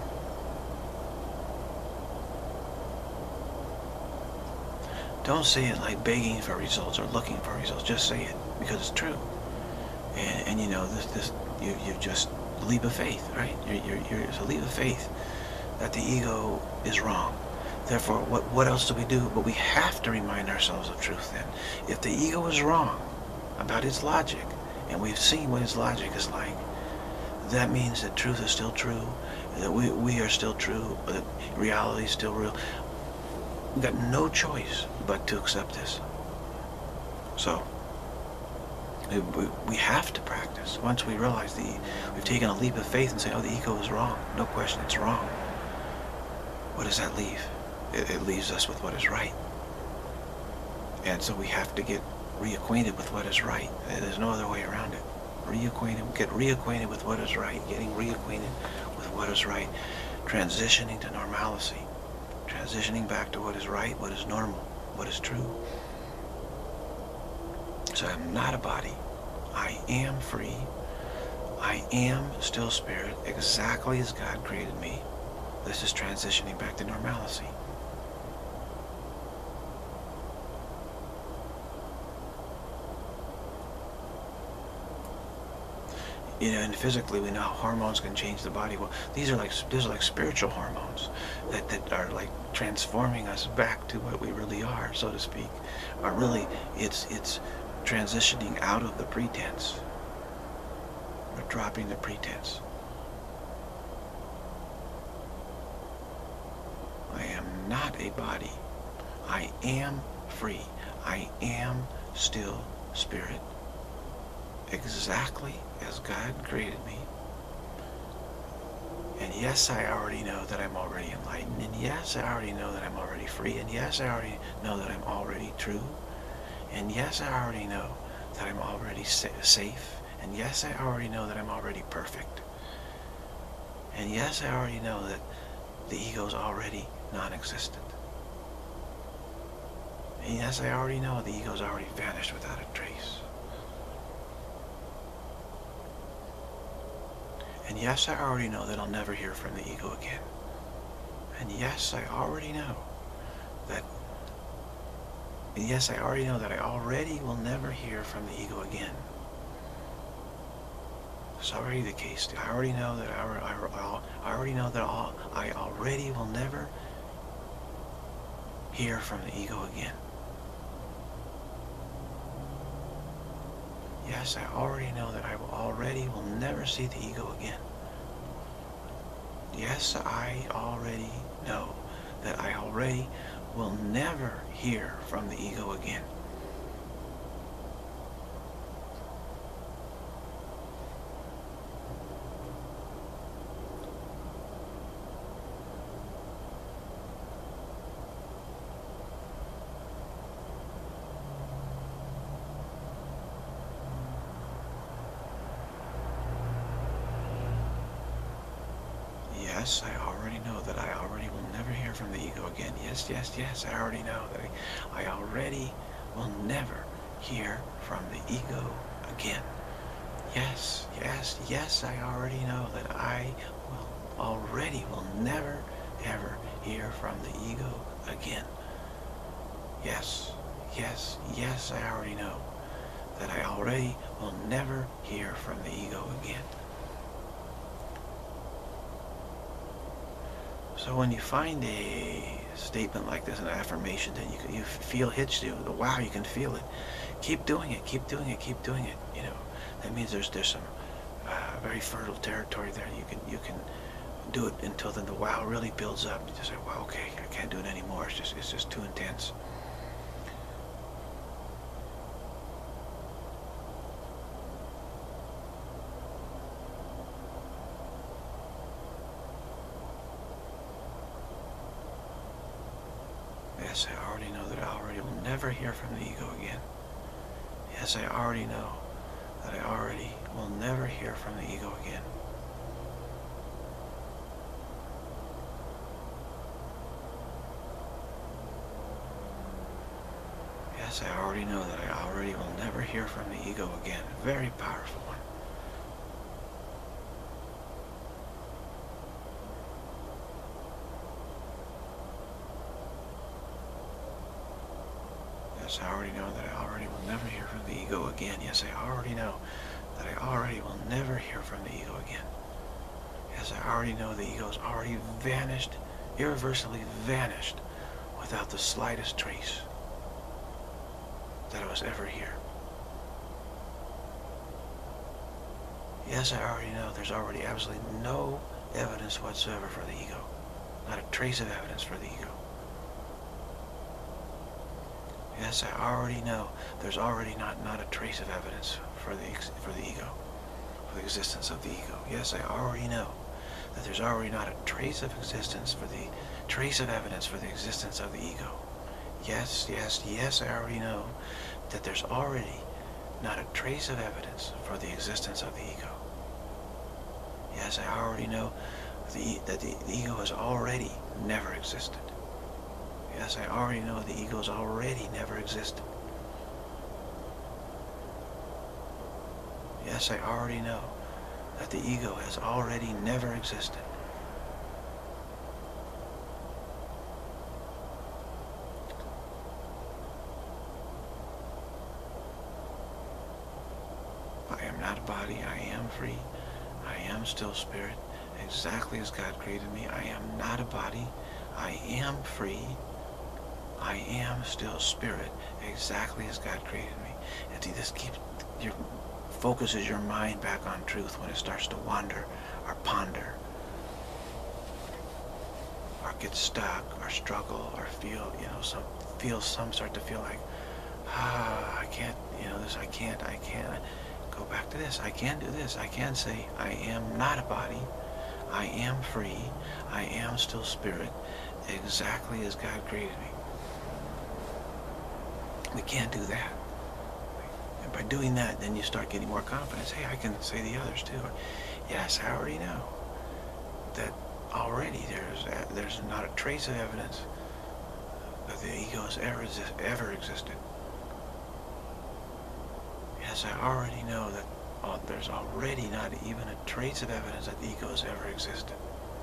Don't say it like begging for results or looking for results. Just say it because it's true. And, and you know, this, this, you, you just leap of faith, right? You're, you're, you're, it's a leap of faith that the ego is wrong. Therefore, what, what else do we do? But we have to remind ourselves of truth then. If the ego is wrong about its logic, and we've seen what its logic is like, that means that truth is still true, that we, we are still true, that reality is still real. We've got no choice but to accept this. So, we, we have to practice. Once we realize the, we've taken a leap of faith and say, oh, the ego is wrong. No question, it's wrong. What does that leave? It, it leaves us with what is right. And so we have to get reacquainted with what is right. There's no other way around it. Reacquainted, get reacquainted with what is right. Getting reacquainted with what is right. Transitioning to normalcy. Transitioning back to what is right, what is normal, what is true. So I'm not a body. I am free. I am still spirit, exactly as God created me. This is transitioning back to normalcy. You know, and physically we know how hormones can change the body. Well, these are like these are like spiritual hormones that, that are like transforming us back to what we really are, so to speak. Or really, it's it's transitioning out of the pretense. We're dropping the pretense. I am not a body. I am free. I am still spirit, exactly as God created me. And yes, I already know that I'm already enlightened. And yes, I already know that I'm already free. And yes, I already know that I'm already true. And yes, I already know that I'm already sa safe. And yes, I already know that I'm already perfect. And yes, I already know that the ego's already non-existent. And yes, I already know the ego's already vanished without a trace. And yes, I already know that I'll never hear from the ego again. And yes, I already know that, and yes, I already know that I already will never hear from the ego again. It's already the case. I already know that I, I, I already know that I'll, I already will never hear from the ego again. Yes, I already know that I will already will never see the ego again. Yes, I already know that I already will never hear from the ego again. Yes, I already know that I already will never hear from the ego again. Yes, yes, yes, I already know that I, I already will never hear from the ego again. Yes, yes, yes, I already know that I will already will never, ever hear from the ego again. Yes, yes, yes, I already know that I already will never hear from the ego again. So when you find a statement like this, an affirmation that you, you feel hits you, wow, you can feel it. Keep doing it, keep doing it, keep doing it. You know, that means there's there's some uh, very fertile territory there. You can you can do it until then the wow really builds up. You just say, wow, okay, I can't do it anymore. It's just it's just too intense. Yes, I already know that I already will never hear from the ego again. Yes, I already know that I already will never hear from the ego again. Yes, I already know that I already will never hear from the ego again. Very powerful one. Yes, I already know that I already will never hear from the ego again. Yes, I already know that I already will never hear from the ego again. Yes, I already know the ego's already vanished, irreversibly vanished, without the slightest trace that it was ever here. Yes, I already know there's already absolutely no evidence whatsoever for the ego. Not a trace of evidence for the ego. Yes, I already know there's already not, not a trace of evidence for the, for the ego, for the existence of the ego. Yes, I already know that there's already not a trace of existence for the, trace of evidence for the existence of the ego. Yes, yes, yes, I already know that there's already not a trace of evidence for the existence of the ego. Yes, I already know the, that the, the ego has already never existed. Yes, I already know the ego's already never existed. Yes, I already know that the ego has already never existed. I am not a body, I am free. I am still spirit, exactly as God created me. I am not a body, I am free. I am still spirit, exactly as God created me. And see, this keeps your focuses your mind back on truth when it starts to wander or ponder or get stuck or struggle or feel, you know, some feel some start to feel like, ah, I can't, you know, this, I can't, I can't. Go back to this. I can do this. I can say, I am not a body. I am free. I am still spirit, exactly as God created me. We can't do that. And by doing that, then you start getting more confidence. Hey, I can say the others too. Yes, I already know that already there's there's not a trace of evidence that the ego has ever, ever existed. Yes, I already know that oh, there's already not even a trace of evidence that the ego has ever existed.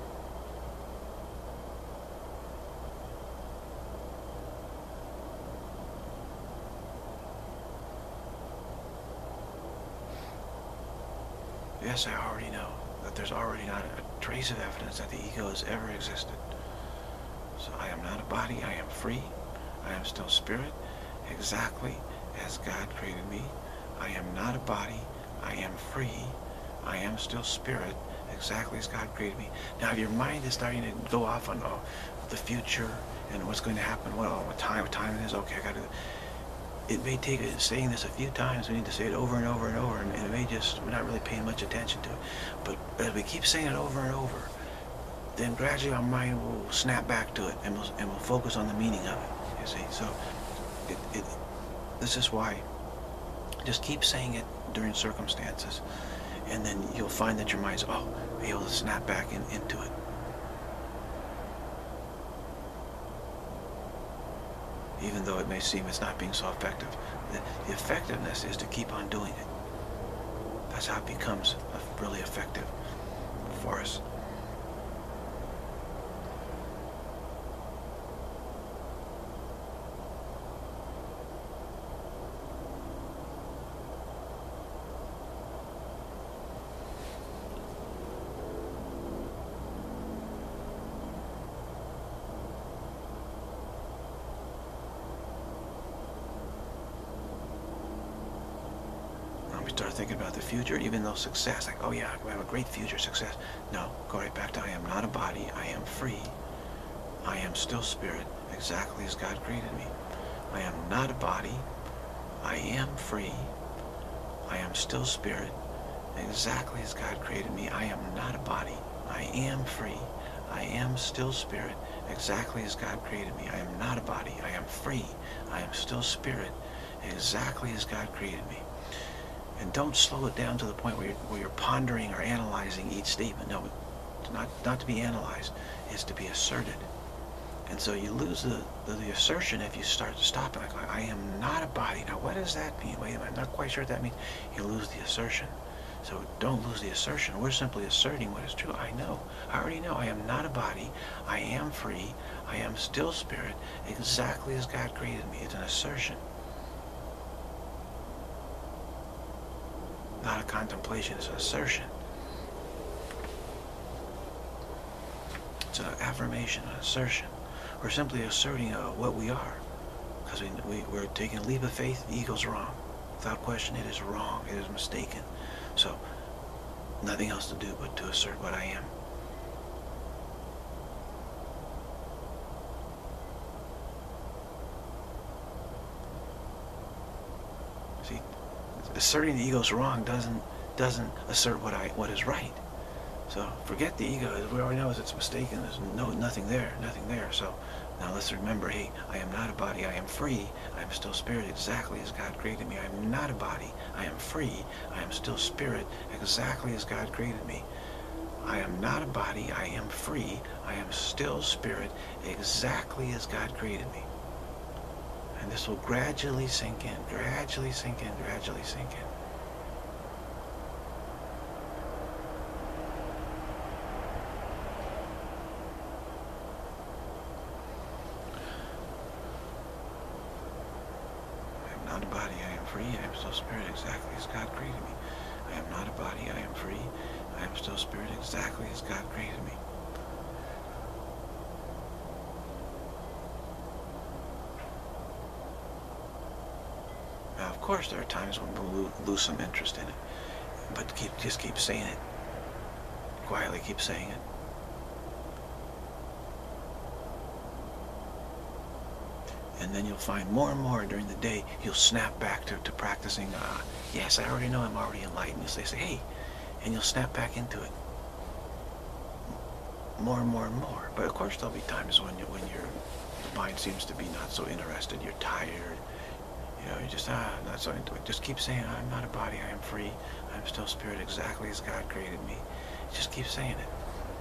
Yes, I already know that there's already not a trace of evidence that the ego has ever existed. So I am not a body, I am free, I am still spirit, exactly as God created me. I am not a body, I am free, I am still spirit, exactly as God created me. Now if your mind is starting to go off on oh, the future and what's going to happen, what, oh, what time, what time it is, okay, I got to, it may take saying this a few times. We need to say it over and over and over, and, and it may just, we're not really paying much attention to it. But as we keep saying it over and over, then gradually our mind will snap back to it, and we'll, and we'll focus on the meaning of it, you see. So it, it, this is why, just keep saying it during circumstances, and then you'll find that your mind's, oh, able to snap back in, into it. Even though it may seem it's not being so effective. The, the effectiveness is to keep on doing it. That's That's how it becomes really effective for us. We start thinking about the future, even though success, like, oh yeah, we have a great future success. No, go right back to I am not a body, I am free. I am still spirit, exactly as God created me. I am not a body, I am free. I am still spirit, exactly as God created me. I am not a body, I am free. I am still spirit, exactly as God created me. I am not a body, I am free. I am still spirit, exactly as God created me. And don't slow it down to the point where you're, where you're pondering or analyzing each statement. No, it's not, not to be analyzed. It's to be asserted. And so you lose the, the, the assertion if you start stopping. Like, I am not a body. Now, what does that mean? Wait a minute, I'm not quite sure what that means. You lose the assertion. So don't lose the assertion. We're simply asserting what is true. I know. I already know. I am not a body. I am free. I am still spirit, exactly as God created me. It's an assertion. Not a contemplation, it's an assertion. It's an affirmation, an assertion. We're simply asserting uh, what we are. Because we, we, we're taking a leap of faith, the ego's wrong. Without question, it is wrong, it is mistaken. So, nothing else to do but to assert what I am. See? Asserting the ego's wrong doesn't doesn't assert what I what is right. So forget the ego. We already know it's mistaken. There's no nothing there, nothing there. So now let's remember, hey, I am not a body. I am free. I am still spirit, exactly as God created me. I am not a body. I am free. I am still spirit, exactly as God created me. I am not a body. I am free. I am still spirit, exactly as God created me. And this will gradually sink in, gradually sink in, gradually sink in. I am not a body, I am free, I am still spirit, exactly as God created me. I am not a body, I am free, I am still spirit, exactly as God created me. Now, of course, there are times when we'll lose some interest in it, but keep, just keep saying it. Quietly keep saying it. And then you'll find more and more during the day, you'll snap back to, to practicing, uh, yes, I already know I'm already enlightened. You'll say, say, hey, and you'll snap back into it. More and more and more. But of course, there'll be times when, you, when your mind seems to be not so interested, you're tired. You know, you just, ah, not so into it. Just keep saying, I'm not a body, I am free, I'm still spirit, exactly as God created me. Just keep saying it.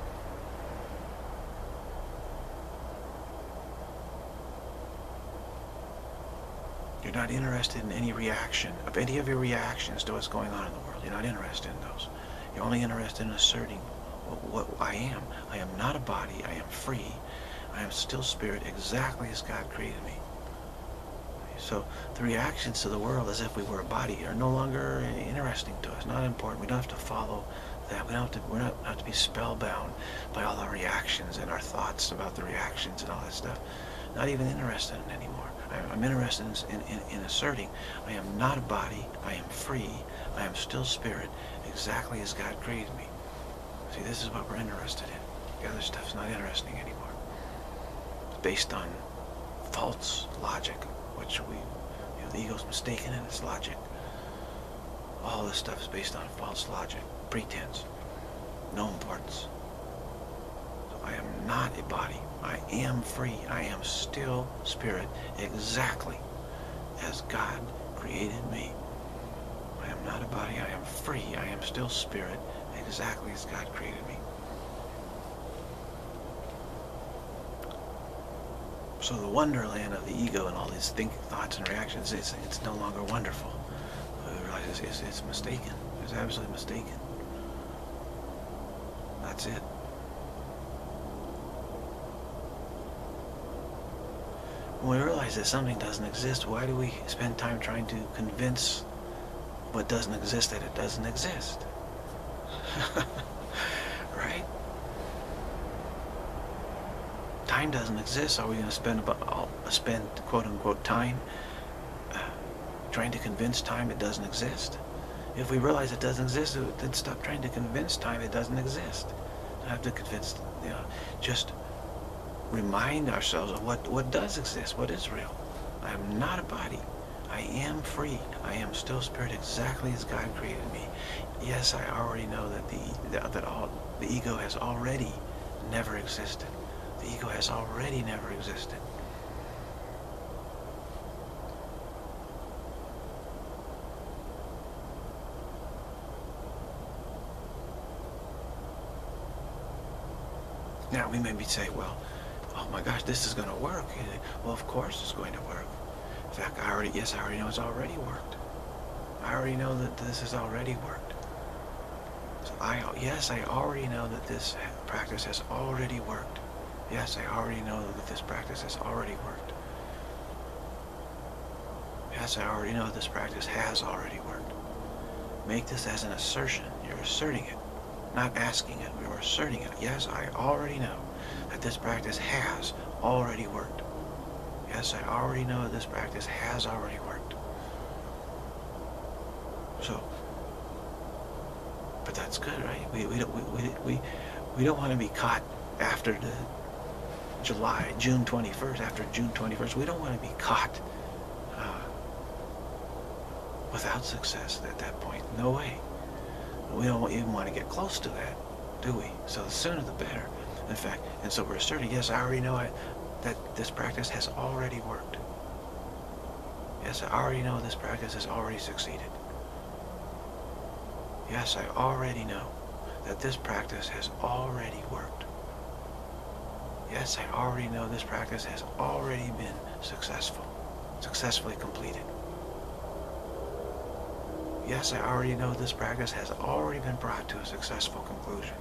You're not interested in any reaction, of any of your reactions to what's going on in the world. You're not interested in those. You're only interested in asserting what, what I am. I am not a body, I am free, I am still spirit, exactly as God created me. So the reactions to the world as if we were a body are no longer interesting to us, not important. We don't have to follow that. We don't have to, we're not have to be spellbound by all our reactions and our thoughts about the reactions and all that stuff. Not even interested in it anymore. I'm interested in, in, in asserting I am not a body, I am free, I am still spirit, exactly as God created me. See, this is what we're interested in. The other stuff's not interesting anymore. It's based on false logic, which we, you know, the ego's mistaken in its logic. All this stuff is based on false logic, pretense, no importance. So I am not a body. I am free. I am still spirit, exactly as God created me. I am not a body. I am free. I am still spirit, exactly as God created me. So the wonderland of the ego and all these thinking, thoughts and reactions, it's, it's no longer wonderful. We realize it's, it's, it's mistaken. It's is absolutely mistaken. That's it. When we realize that something doesn't exist, why do we spend time trying to convince what doesn't exist that it doesn't exist? Right? Time doesn't exist. Are we going to spend about spend quote unquote time uh, trying to convince time it doesn't exist? If we realize it doesn't exist, then stop trying to convince time it doesn't exist. Don't have to convince, you know, just remind ourselves of what, what does exist, what is real. I am not a body. I am free. I am still spirit exactly as God created me. Yes, I already know that the that all the ego has already never existed. The ego has already never existed. Now we maybe say, well, oh my gosh, this is going to work. Well, of course it's going to work. In fact, I already, yes, I already know it's already worked. I already know that this has already worked. So I, yes, I already know that this practice has already worked. Yes, I already know that this practice has already worked. Yes, I already know this practice has already worked. Make this as an assertion. You're asserting it, not asking it. You're asserting it. Yes, I already know that this practice has already worked. Yes, I already know that this practice has already worked. So, but that's good, right? We we don't we we we, we don't want to be caught after the July, June twenty-first. After June twenty-first, we don't want to be caught uh, without success at that point. No way. We don't even want to get close to that, do we? So the sooner the better. In fact, and so we're asserting, yes, I already know I, that this practice has already worked. Yes, I already know this practice has already succeeded. Yes, I already know that this practice has already worked. Yes, I already know this practice has already been successful, successfully completed. Yes, I already know this practice has already been brought to a successful conclusion.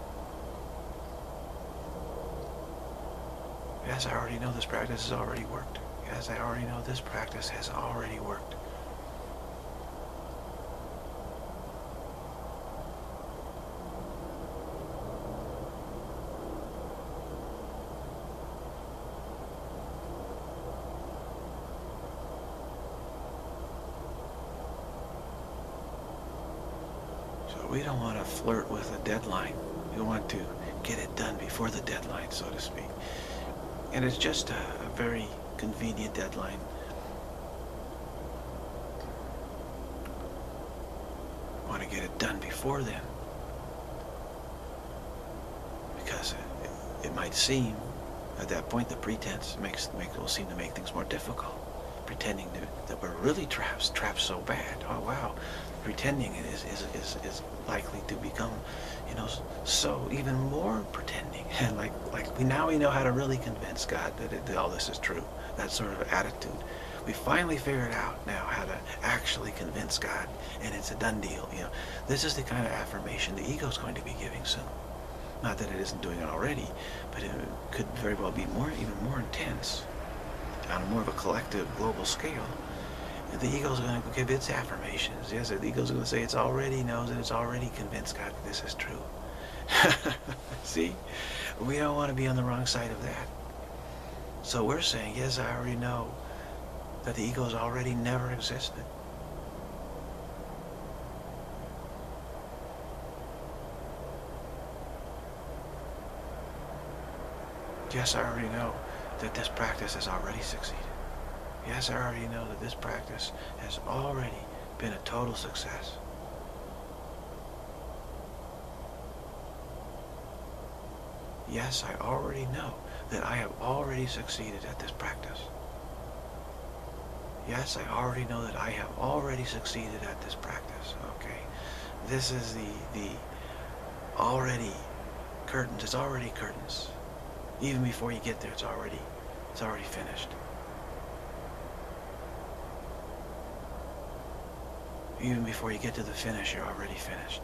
Yes, I already know this practice has already worked. Yes, I already know this practice has already worked. So we don't want to flirt with a deadline. We want to get it done before the deadline, so to speak. And it's just a, a very convenient deadline. Want to get it done before then. Because it, it might seem, at that point, the pretense makes, makes will seem to make things more difficult. Pretending to, that we're really trapped, trapped so bad. Oh wow, pretending is, is, is, is likely to become, you know, so even more pretending. And like, like we now we know how to really convince God that, it, that all this is true. That sort of attitude. We finally figured out now how to actually convince God, and it's a done deal. You know, this is the kind of affirmation the ego is going to be giving soon. Not that it isn't doing it already, but it could very well be more, even more intense, on more of a collective global scale. The ego is going to give its affirmations. Yes, the ego is going to say it's already knows and it's already convinced God that this is true. See, we don't want to be on the wrong side of that. So we're saying, yes, I already know that the ego has already never existed. Yes, I already know that this practice has already succeeded. Yes, I already know that this practice has already been a total success. Yes, I already know that I have already succeeded at this practice. Yes, I already know that I have already succeeded at this practice. Okay, this is the the already curtains. It's already curtains. Even before you get there, it's already it's already finished. Even before you get to the finish, you're already finished.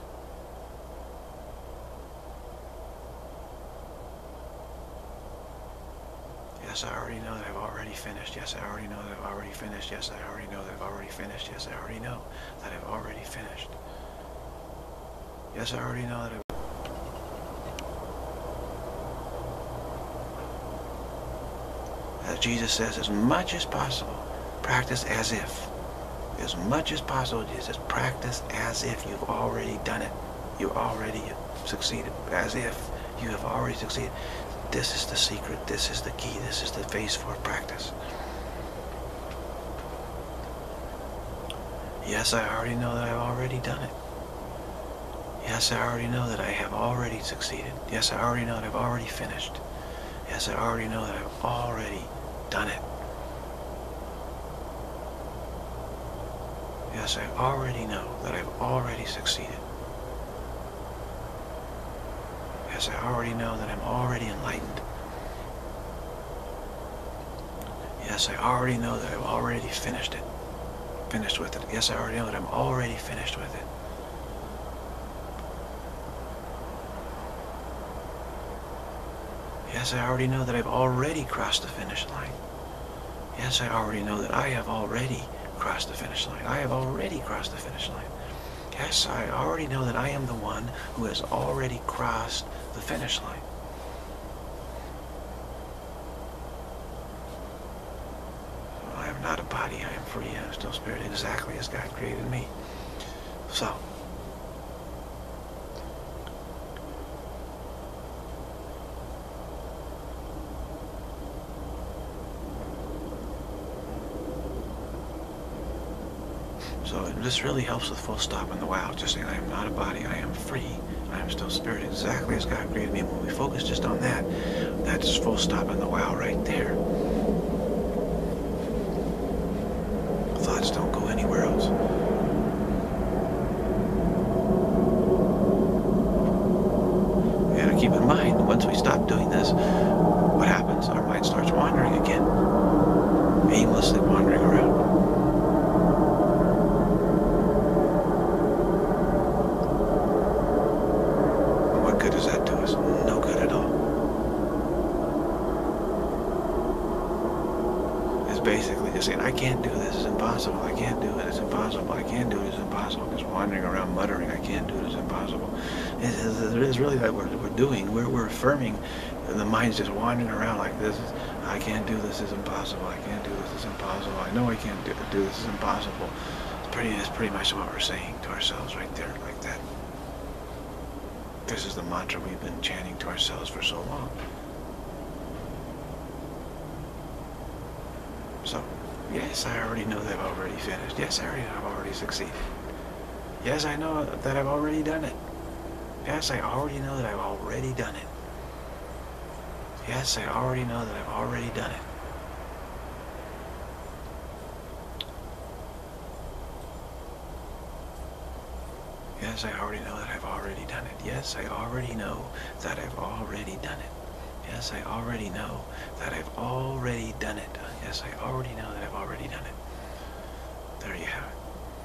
Yes, I already know that I've already finished. Yes, I already know that I've already finished. Yes, I already know that I've already finished. Yes, I already know that I've already finished. Yes, I already know that I've... As Jesus says, as much as possible, practice as if. As much as possible, Jesus, practice as if you've already done it. You already succeeded. As if you have already succeeded. This is the secret. This is the key. This is the phase four practice. Yes, I already know that I've already done it. Yes, I already know that I have already succeeded. Yes, I already know that I've already finished. Yes, I already know that I've already done it. Yes, I already know that I've already succeeded. Yes, I already know that I'm already enlightened. Yes, I already know that I've already finished it. Finished with it. Yes, I already know that I'm already finished with it. Yes, I already know that I've already crossed the finish line. Yes, I already know that I have already crossed the finish line. I have already crossed the finish line. Yes, I already know that I am the one who has already crossed the finish line. So I am not a body, I am free, I am still spirit, exactly as God created me. So, So this really helps with full stop in the wow. Just saying, I am not a body, I am free, I am still spirit, exactly as God created me. And when we focus just on that, that's full stop in the wow right there. Thoughts don't go anywhere else. And keep in mind, once we stop doing this, what happens? Our mind starts wandering again, aimlessly wandering around. Basically just saying, I can't do this, it's impossible, I can't do it, it's impossible, I can't do it, it's impossible. Just wandering around muttering, I can't do it, it's impossible. It is, it is really that what we're doing. We're, we're affirming, and the mind's just wandering around like this. I can't do this, it's impossible, I can't do this, it's impossible. I know I can't do, do this, it's impossible. It's pretty, it's pretty much what we're saying to ourselves right there, like that. This is the mantra we've been chanting to ourselves for so long. So, yes, I already know that I've already finished. Yes, I already know I've already succeeded. Yes, I know that I've already done it. Yes, I already know that I've already done it. Yes, I already know that I've already done it. Yes, I already know that I've already done it. Yes, I already know that I've already done it. Yes, I already know that I've already done it. Yes, I already know that I've already done it. There you have it.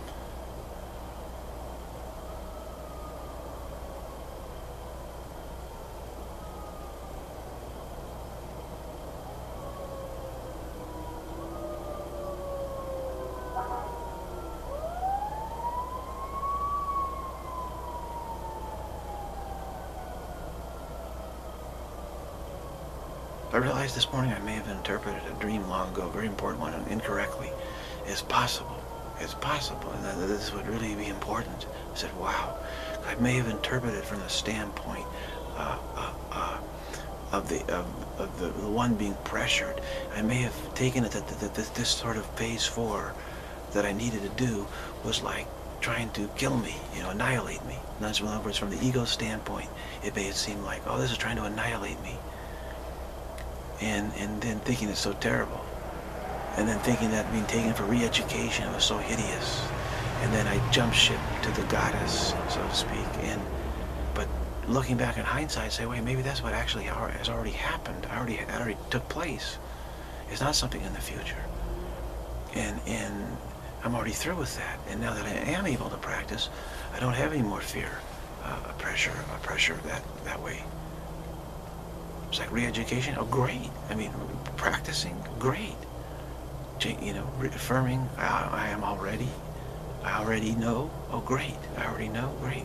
I realized this morning I may have interpreted a dream long ago, a very important one, incorrectly. It's possible. It's possible. And that this would really be important. I said, wow. I may have interpreted from the standpoint uh, uh, uh, of, the, of, of the, the one being pressured. I may have taken it that, that, that this sort of phase four that I needed to do was like trying to kill me, you know, annihilate me. And that's, in other words, from the ego standpoint, it may seem like, oh, this is trying to annihilate me. And, and then thinking it's so terrible. And then thinking that being taken for re-education was so hideous. And then I jumped ship to the goddess, so to speak. And but looking back in hindsight, say, wait, maybe that's what actually has already happened. I already, that already took place. It's not something in the future. And, and I'm already through with that. And now that I am able to practice, I don't have any more fear, uh, a pressure, a pressure that, that way. It's like re-education, oh great. I mean, practicing, great. You know, reaffirming, I, I am already, I already know, oh great. I already know, great.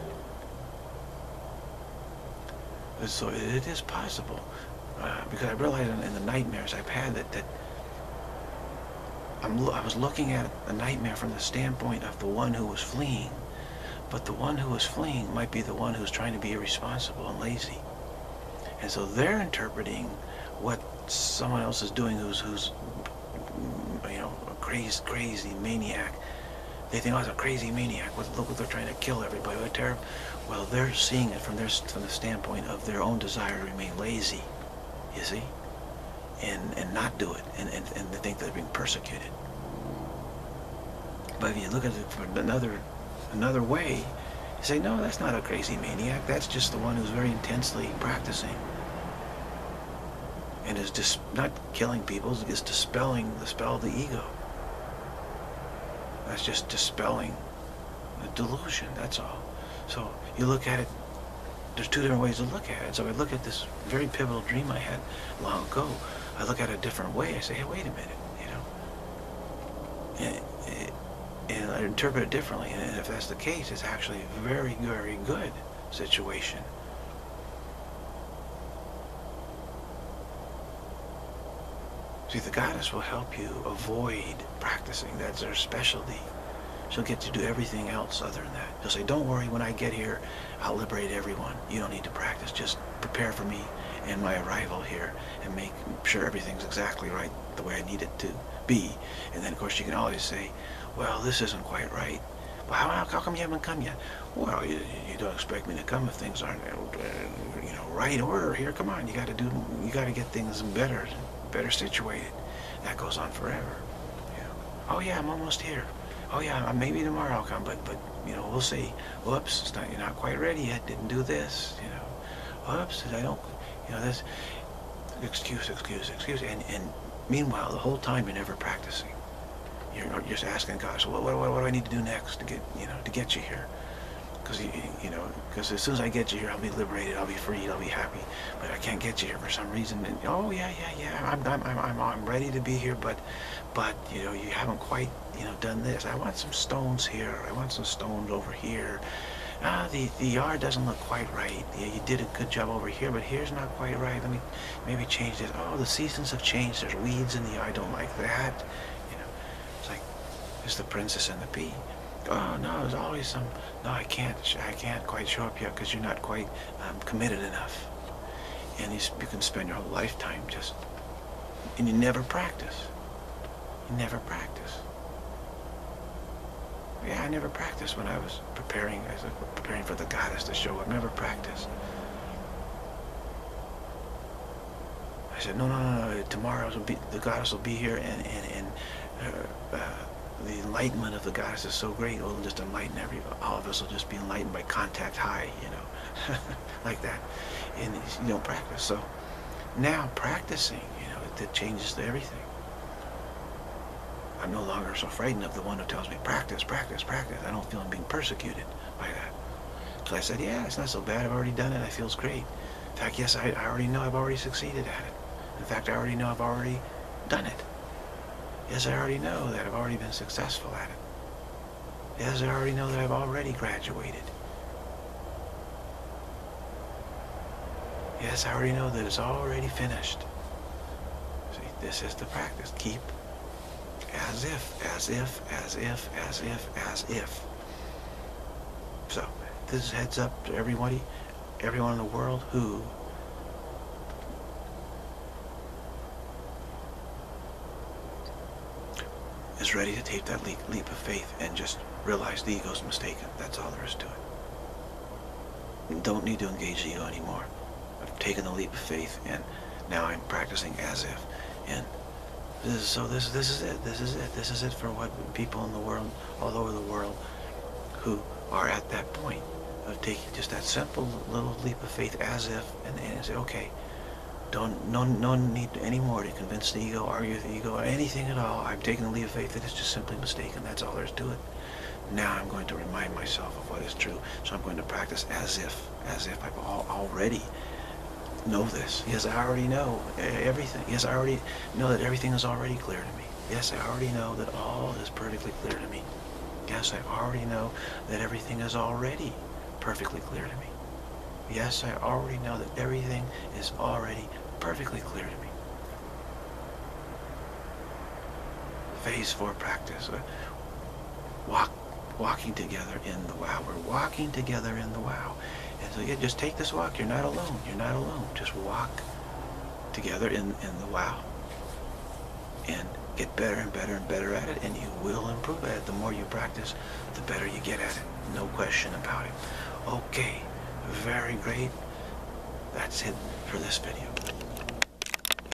So it is possible, uh, because I realized in, in the nightmares I've had that, that I'm, I was looking at a nightmare from the standpoint of the one who was fleeing, but the one who was fleeing might be the one who's trying to be irresponsible and lazy. And so they're interpreting what someone else is doing who's, who's you know, a crazy, crazy maniac. They think, oh, it's a crazy maniac. Look what they're trying to kill everybody. What terrible. Well, they're seeing it from their from the standpoint of their own desire to remain lazy, you see, and and not do it, and and, and they think they're being persecuted. But if you look at it from another another way, you say, no, that's not a crazy maniac. That's just the one who's very intensely practicing, and is just not killing people. Is dispelling the spell of the ego. That's just dispelling the delusion, that's all. So you look at it, there's two different ways to look at it. So I look at this very pivotal dream I had long ago. I look at it a different way. I say, hey, wait a minute, you know. And, and I interpret it differently. And if that's the case, it's actually a very, very good situation. See, the goddess will help you avoid practicing. That's her specialty. She'll get you to do everything else other than that. She'll say, don't worry, when I get here, I'll liberate everyone. You don't need to practice. Just prepare for me and my arrival here and make sure everything's exactly right the way I need it to be. And then, of course, you can always say, well, this isn't quite right. Well, how, how come you haven't come yet? Well, you, you don't expect me to come if things aren't, uh, you know, right order here. Come on, you got to do, you got to get things better. better situated. That goes on forever. You know, oh yeah, I'm almost here. Oh yeah, maybe tomorrow I'll come, but but you know, we'll see. Whoops, it's not, you're not quite ready yet. Didn't do this. You know, whoops, I don't. You know, this excuse, excuse, excuse, and and meanwhile, the whole time you're never practicing. You're just asking God, so what what what do I need to do next to get you know to get you here? Because you, you know, because as soon as I get you here, I'll be liberated, I'll be freed, I'll be happy. But I can't get you here for some reason. And, oh yeah, yeah, yeah, I'm, I'm, I'm, I'm, I'm ready to be here. But, but you know, you haven't quite, you know, done this. I want some stones here. I want some stones over here. Ah, the the yard doesn't look quite right. Yeah, you did a good job over here, but here's not quite right. Let me maybe change this. Oh, the seasons have changed. There's weeds in the yard. I don't like that. You know, it's like it's the princess and the pea. Oh no, there's always some. No, I can't. I can't quite show up yet because you're not quite um, committed enough. And you, you can spend your whole lifetime just, and you never practice. You never practice. Yeah, I never practiced when I was preparing, as a, preparing for the goddess to show up. Never practiced. I said, no, no, no, no. Tomorrow will be, the goddess will be here, and and and. Uh, uh, the enlightenment of the goddess is so great, it'll just enlighten every, all of us will just be enlightened by contact high, you know, like that. And you don't practice. So now practicing, you know, it, it changes to everything. I'm no longer so frightened of the one who tells me, practice, practice, practice. I don't feel I'm being persecuted by that. So I said, yeah, it's not so bad. I've already done it. It feels great. In fact, yes, I, I already know I've already succeeded at it. In fact, I already know I've already done it. Yes, I already know that I've already been successful at it. Yes, I already know that I've already graduated. Yes, I already know that it's already finished. See, this is the practice. Keep as if, as if, as if, as if, as if. So, this is heads up to everybody, everyone in the world who is ready to take that leap, leap of faith and just realize the ego's mistaken. That's all there is to it. You don't need to engage the ego anymore. I've taken the leap of faith, and now I'm practicing as if. And this is, so this this is it. This is it. This is it for what people in the world, all over the world, who are at that point of taking just that simple little leap of faith as if, and, and say, okay, Don't, no, no need anymore to convince the ego, argue with the ego, or anything at all. I'm taking the leap of faith that it's just simply mistaken. That's all there is to it. Now I'm going to remind myself of what is true. So I'm going to practice as if, as if I've al already know this. Yes, I already know everything. Yes, I already know that everything is already clear to me. Yes, I already know that all is perfectly clear to me. Yes, I already know that everything is already perfectly clear to me. Yes, I already know that everything is already perfectly clear to me. Phase four practice. Walk, walking together in the wow. We're walking together in the wow. And so yeah, just take this walk. You're not alone. You're not alone. Just walk together in, in the wow. And get better and better and better at it, and you will improve at it. The more you practice, the better you get at it. No question about it. Okay, very great. That's it for this video.